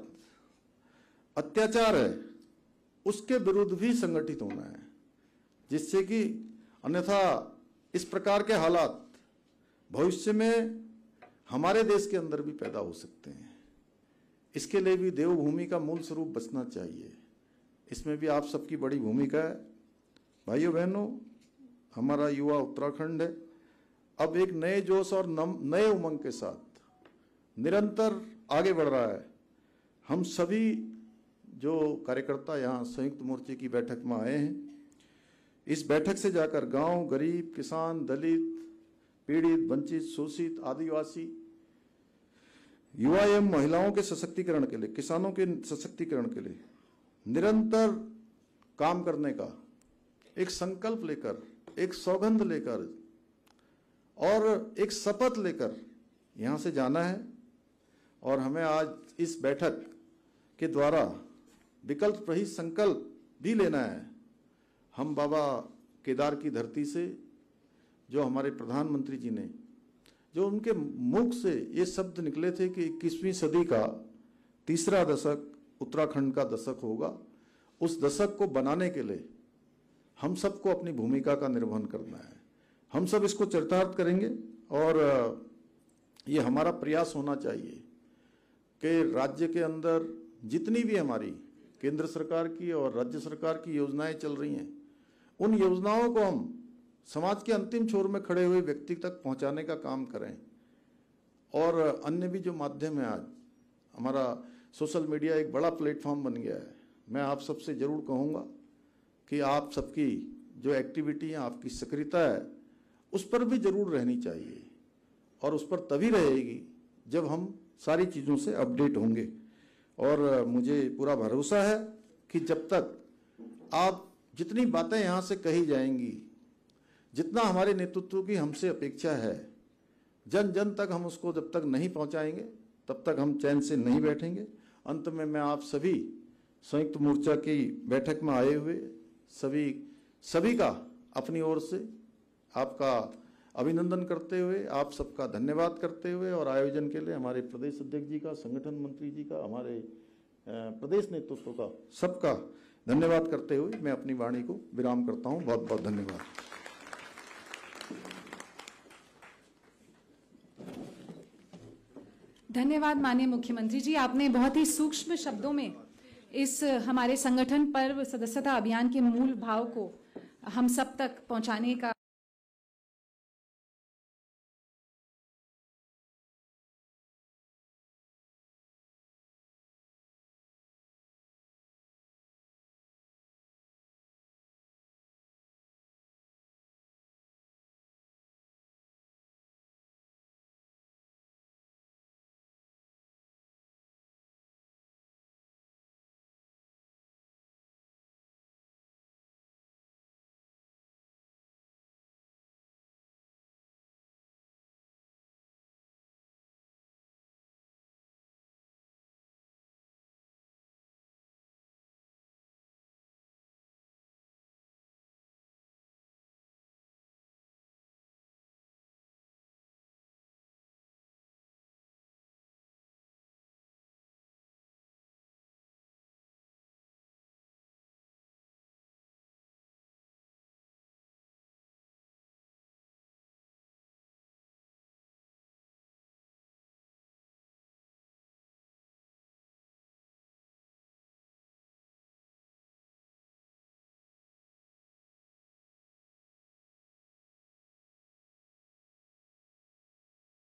अत्याचार है उसके विरुद्ध भी संगठित होना है, जिससे कि अन्यथा इस प्रकार के हालात भविष्य में हमारे देश के अंदर भी पैदा हो सकते हैं। इसके लिए भी देवभूमि का मूल स्वरूप बचना चाहिए। इसमें भी आप सबकी बड़ी भूमिका है। भाइयों बहनों, हमारा युवा उत्तराखंड है, अब एक नए जोश और नए उमंग के साथ निरंतर आगे बढ़ रहा है। हम सभी जो कार्यकर्ता यहाँ संयुक्त मोर्चे की बैठक में आए हैं, इस बैठक से जाकर गांव, गरीब, किसान, दलित, पीड़ित, वंचित, शोषित, आदिवासी, युवा एवं महिलाओं के सशक्तिकरण के लिए, किसानों के सशक्तिकरण के लिए निरंतर काम करने का एक संकल्प लेकर, एक सौगंध लेकर और एक शपथ लेकर यहाँ से जाना है। और हमें आज इस बैठक के द्वारा विकल्प रहित संकल्प भी लेना है। हम बाबा केदार की धरती से, जो हमारे प्रधानमंत्री जी ने, जो उनके मुख से ये शब्द निकले थे कि 21वीं सदी का तीसरा दशक उत्तराखंड का दशक होगा, उस दशक को बनाने के लिए हम सबको अपनी भूमिका का निर्वहन करना है। हम सब इसको चरितार्थ करेंगे और ये हमारा प्रयास होना चाहिए कि राज्य के अंदर जितनी भी हमारी केंद्र सरकार की और राज्य सरकार की योजनाएं चल रही हैं, उन योजनाओं को हम समाज के अंतिम छोर में खड़े हुए व्यक्ति तक पहुंचाने का काम करें। और अन्य भी जो माध्यम है, आज हमारा सोशल मीडिया एक बड़ा प्लेटफॉर्म बन गया है। मैं आप सबसे जरूर कहूँगा कि आप सबकी जो एक्टिविटी है, आपकी सक्रियता है, उस पर भी जरूर रहनी चाहिए और उस पर तभी रहेगी जब हम सारी चीज़ों से अपडेट होंगे। और मुझे पूरा भरोसा है कि जब तक आप जितनी बातें यहाँ से कही जाएंगी, जितना हमारे नेतृत्व की हमसे अपेक्षा है, जन जन तक हम उसको जब तक नहीं पहुँचाएंगे तब तक हम चैन से नहीं बैठेंगे। अंत में मैं आप सभी संयुक्त मोर्चा की बैठक में आए हुए सभी का अपनी ओर से आपका अभिनंदन करते हुए, आप सबका धन्यवाद करते हुए और आयोजन के लिए हमारे प्रदेश अध्यक्ष जी का, संगठन मंत्री जी का, हमारे प्रदेश नेतृत्व का, सबका धन्यवाद करते हुए मैं अपनी वाणी को विराम करता हूं। बहुत बहुत धन्यवाद। धन्यवाद माननीय मुख्यमंत्री जी, आपने बहुत ही सूक्ष्म शब्दों में इस हमारे संगठन पर्व सदस्यता अभियान के मूल भाव को हम सब तक पहुंचाने का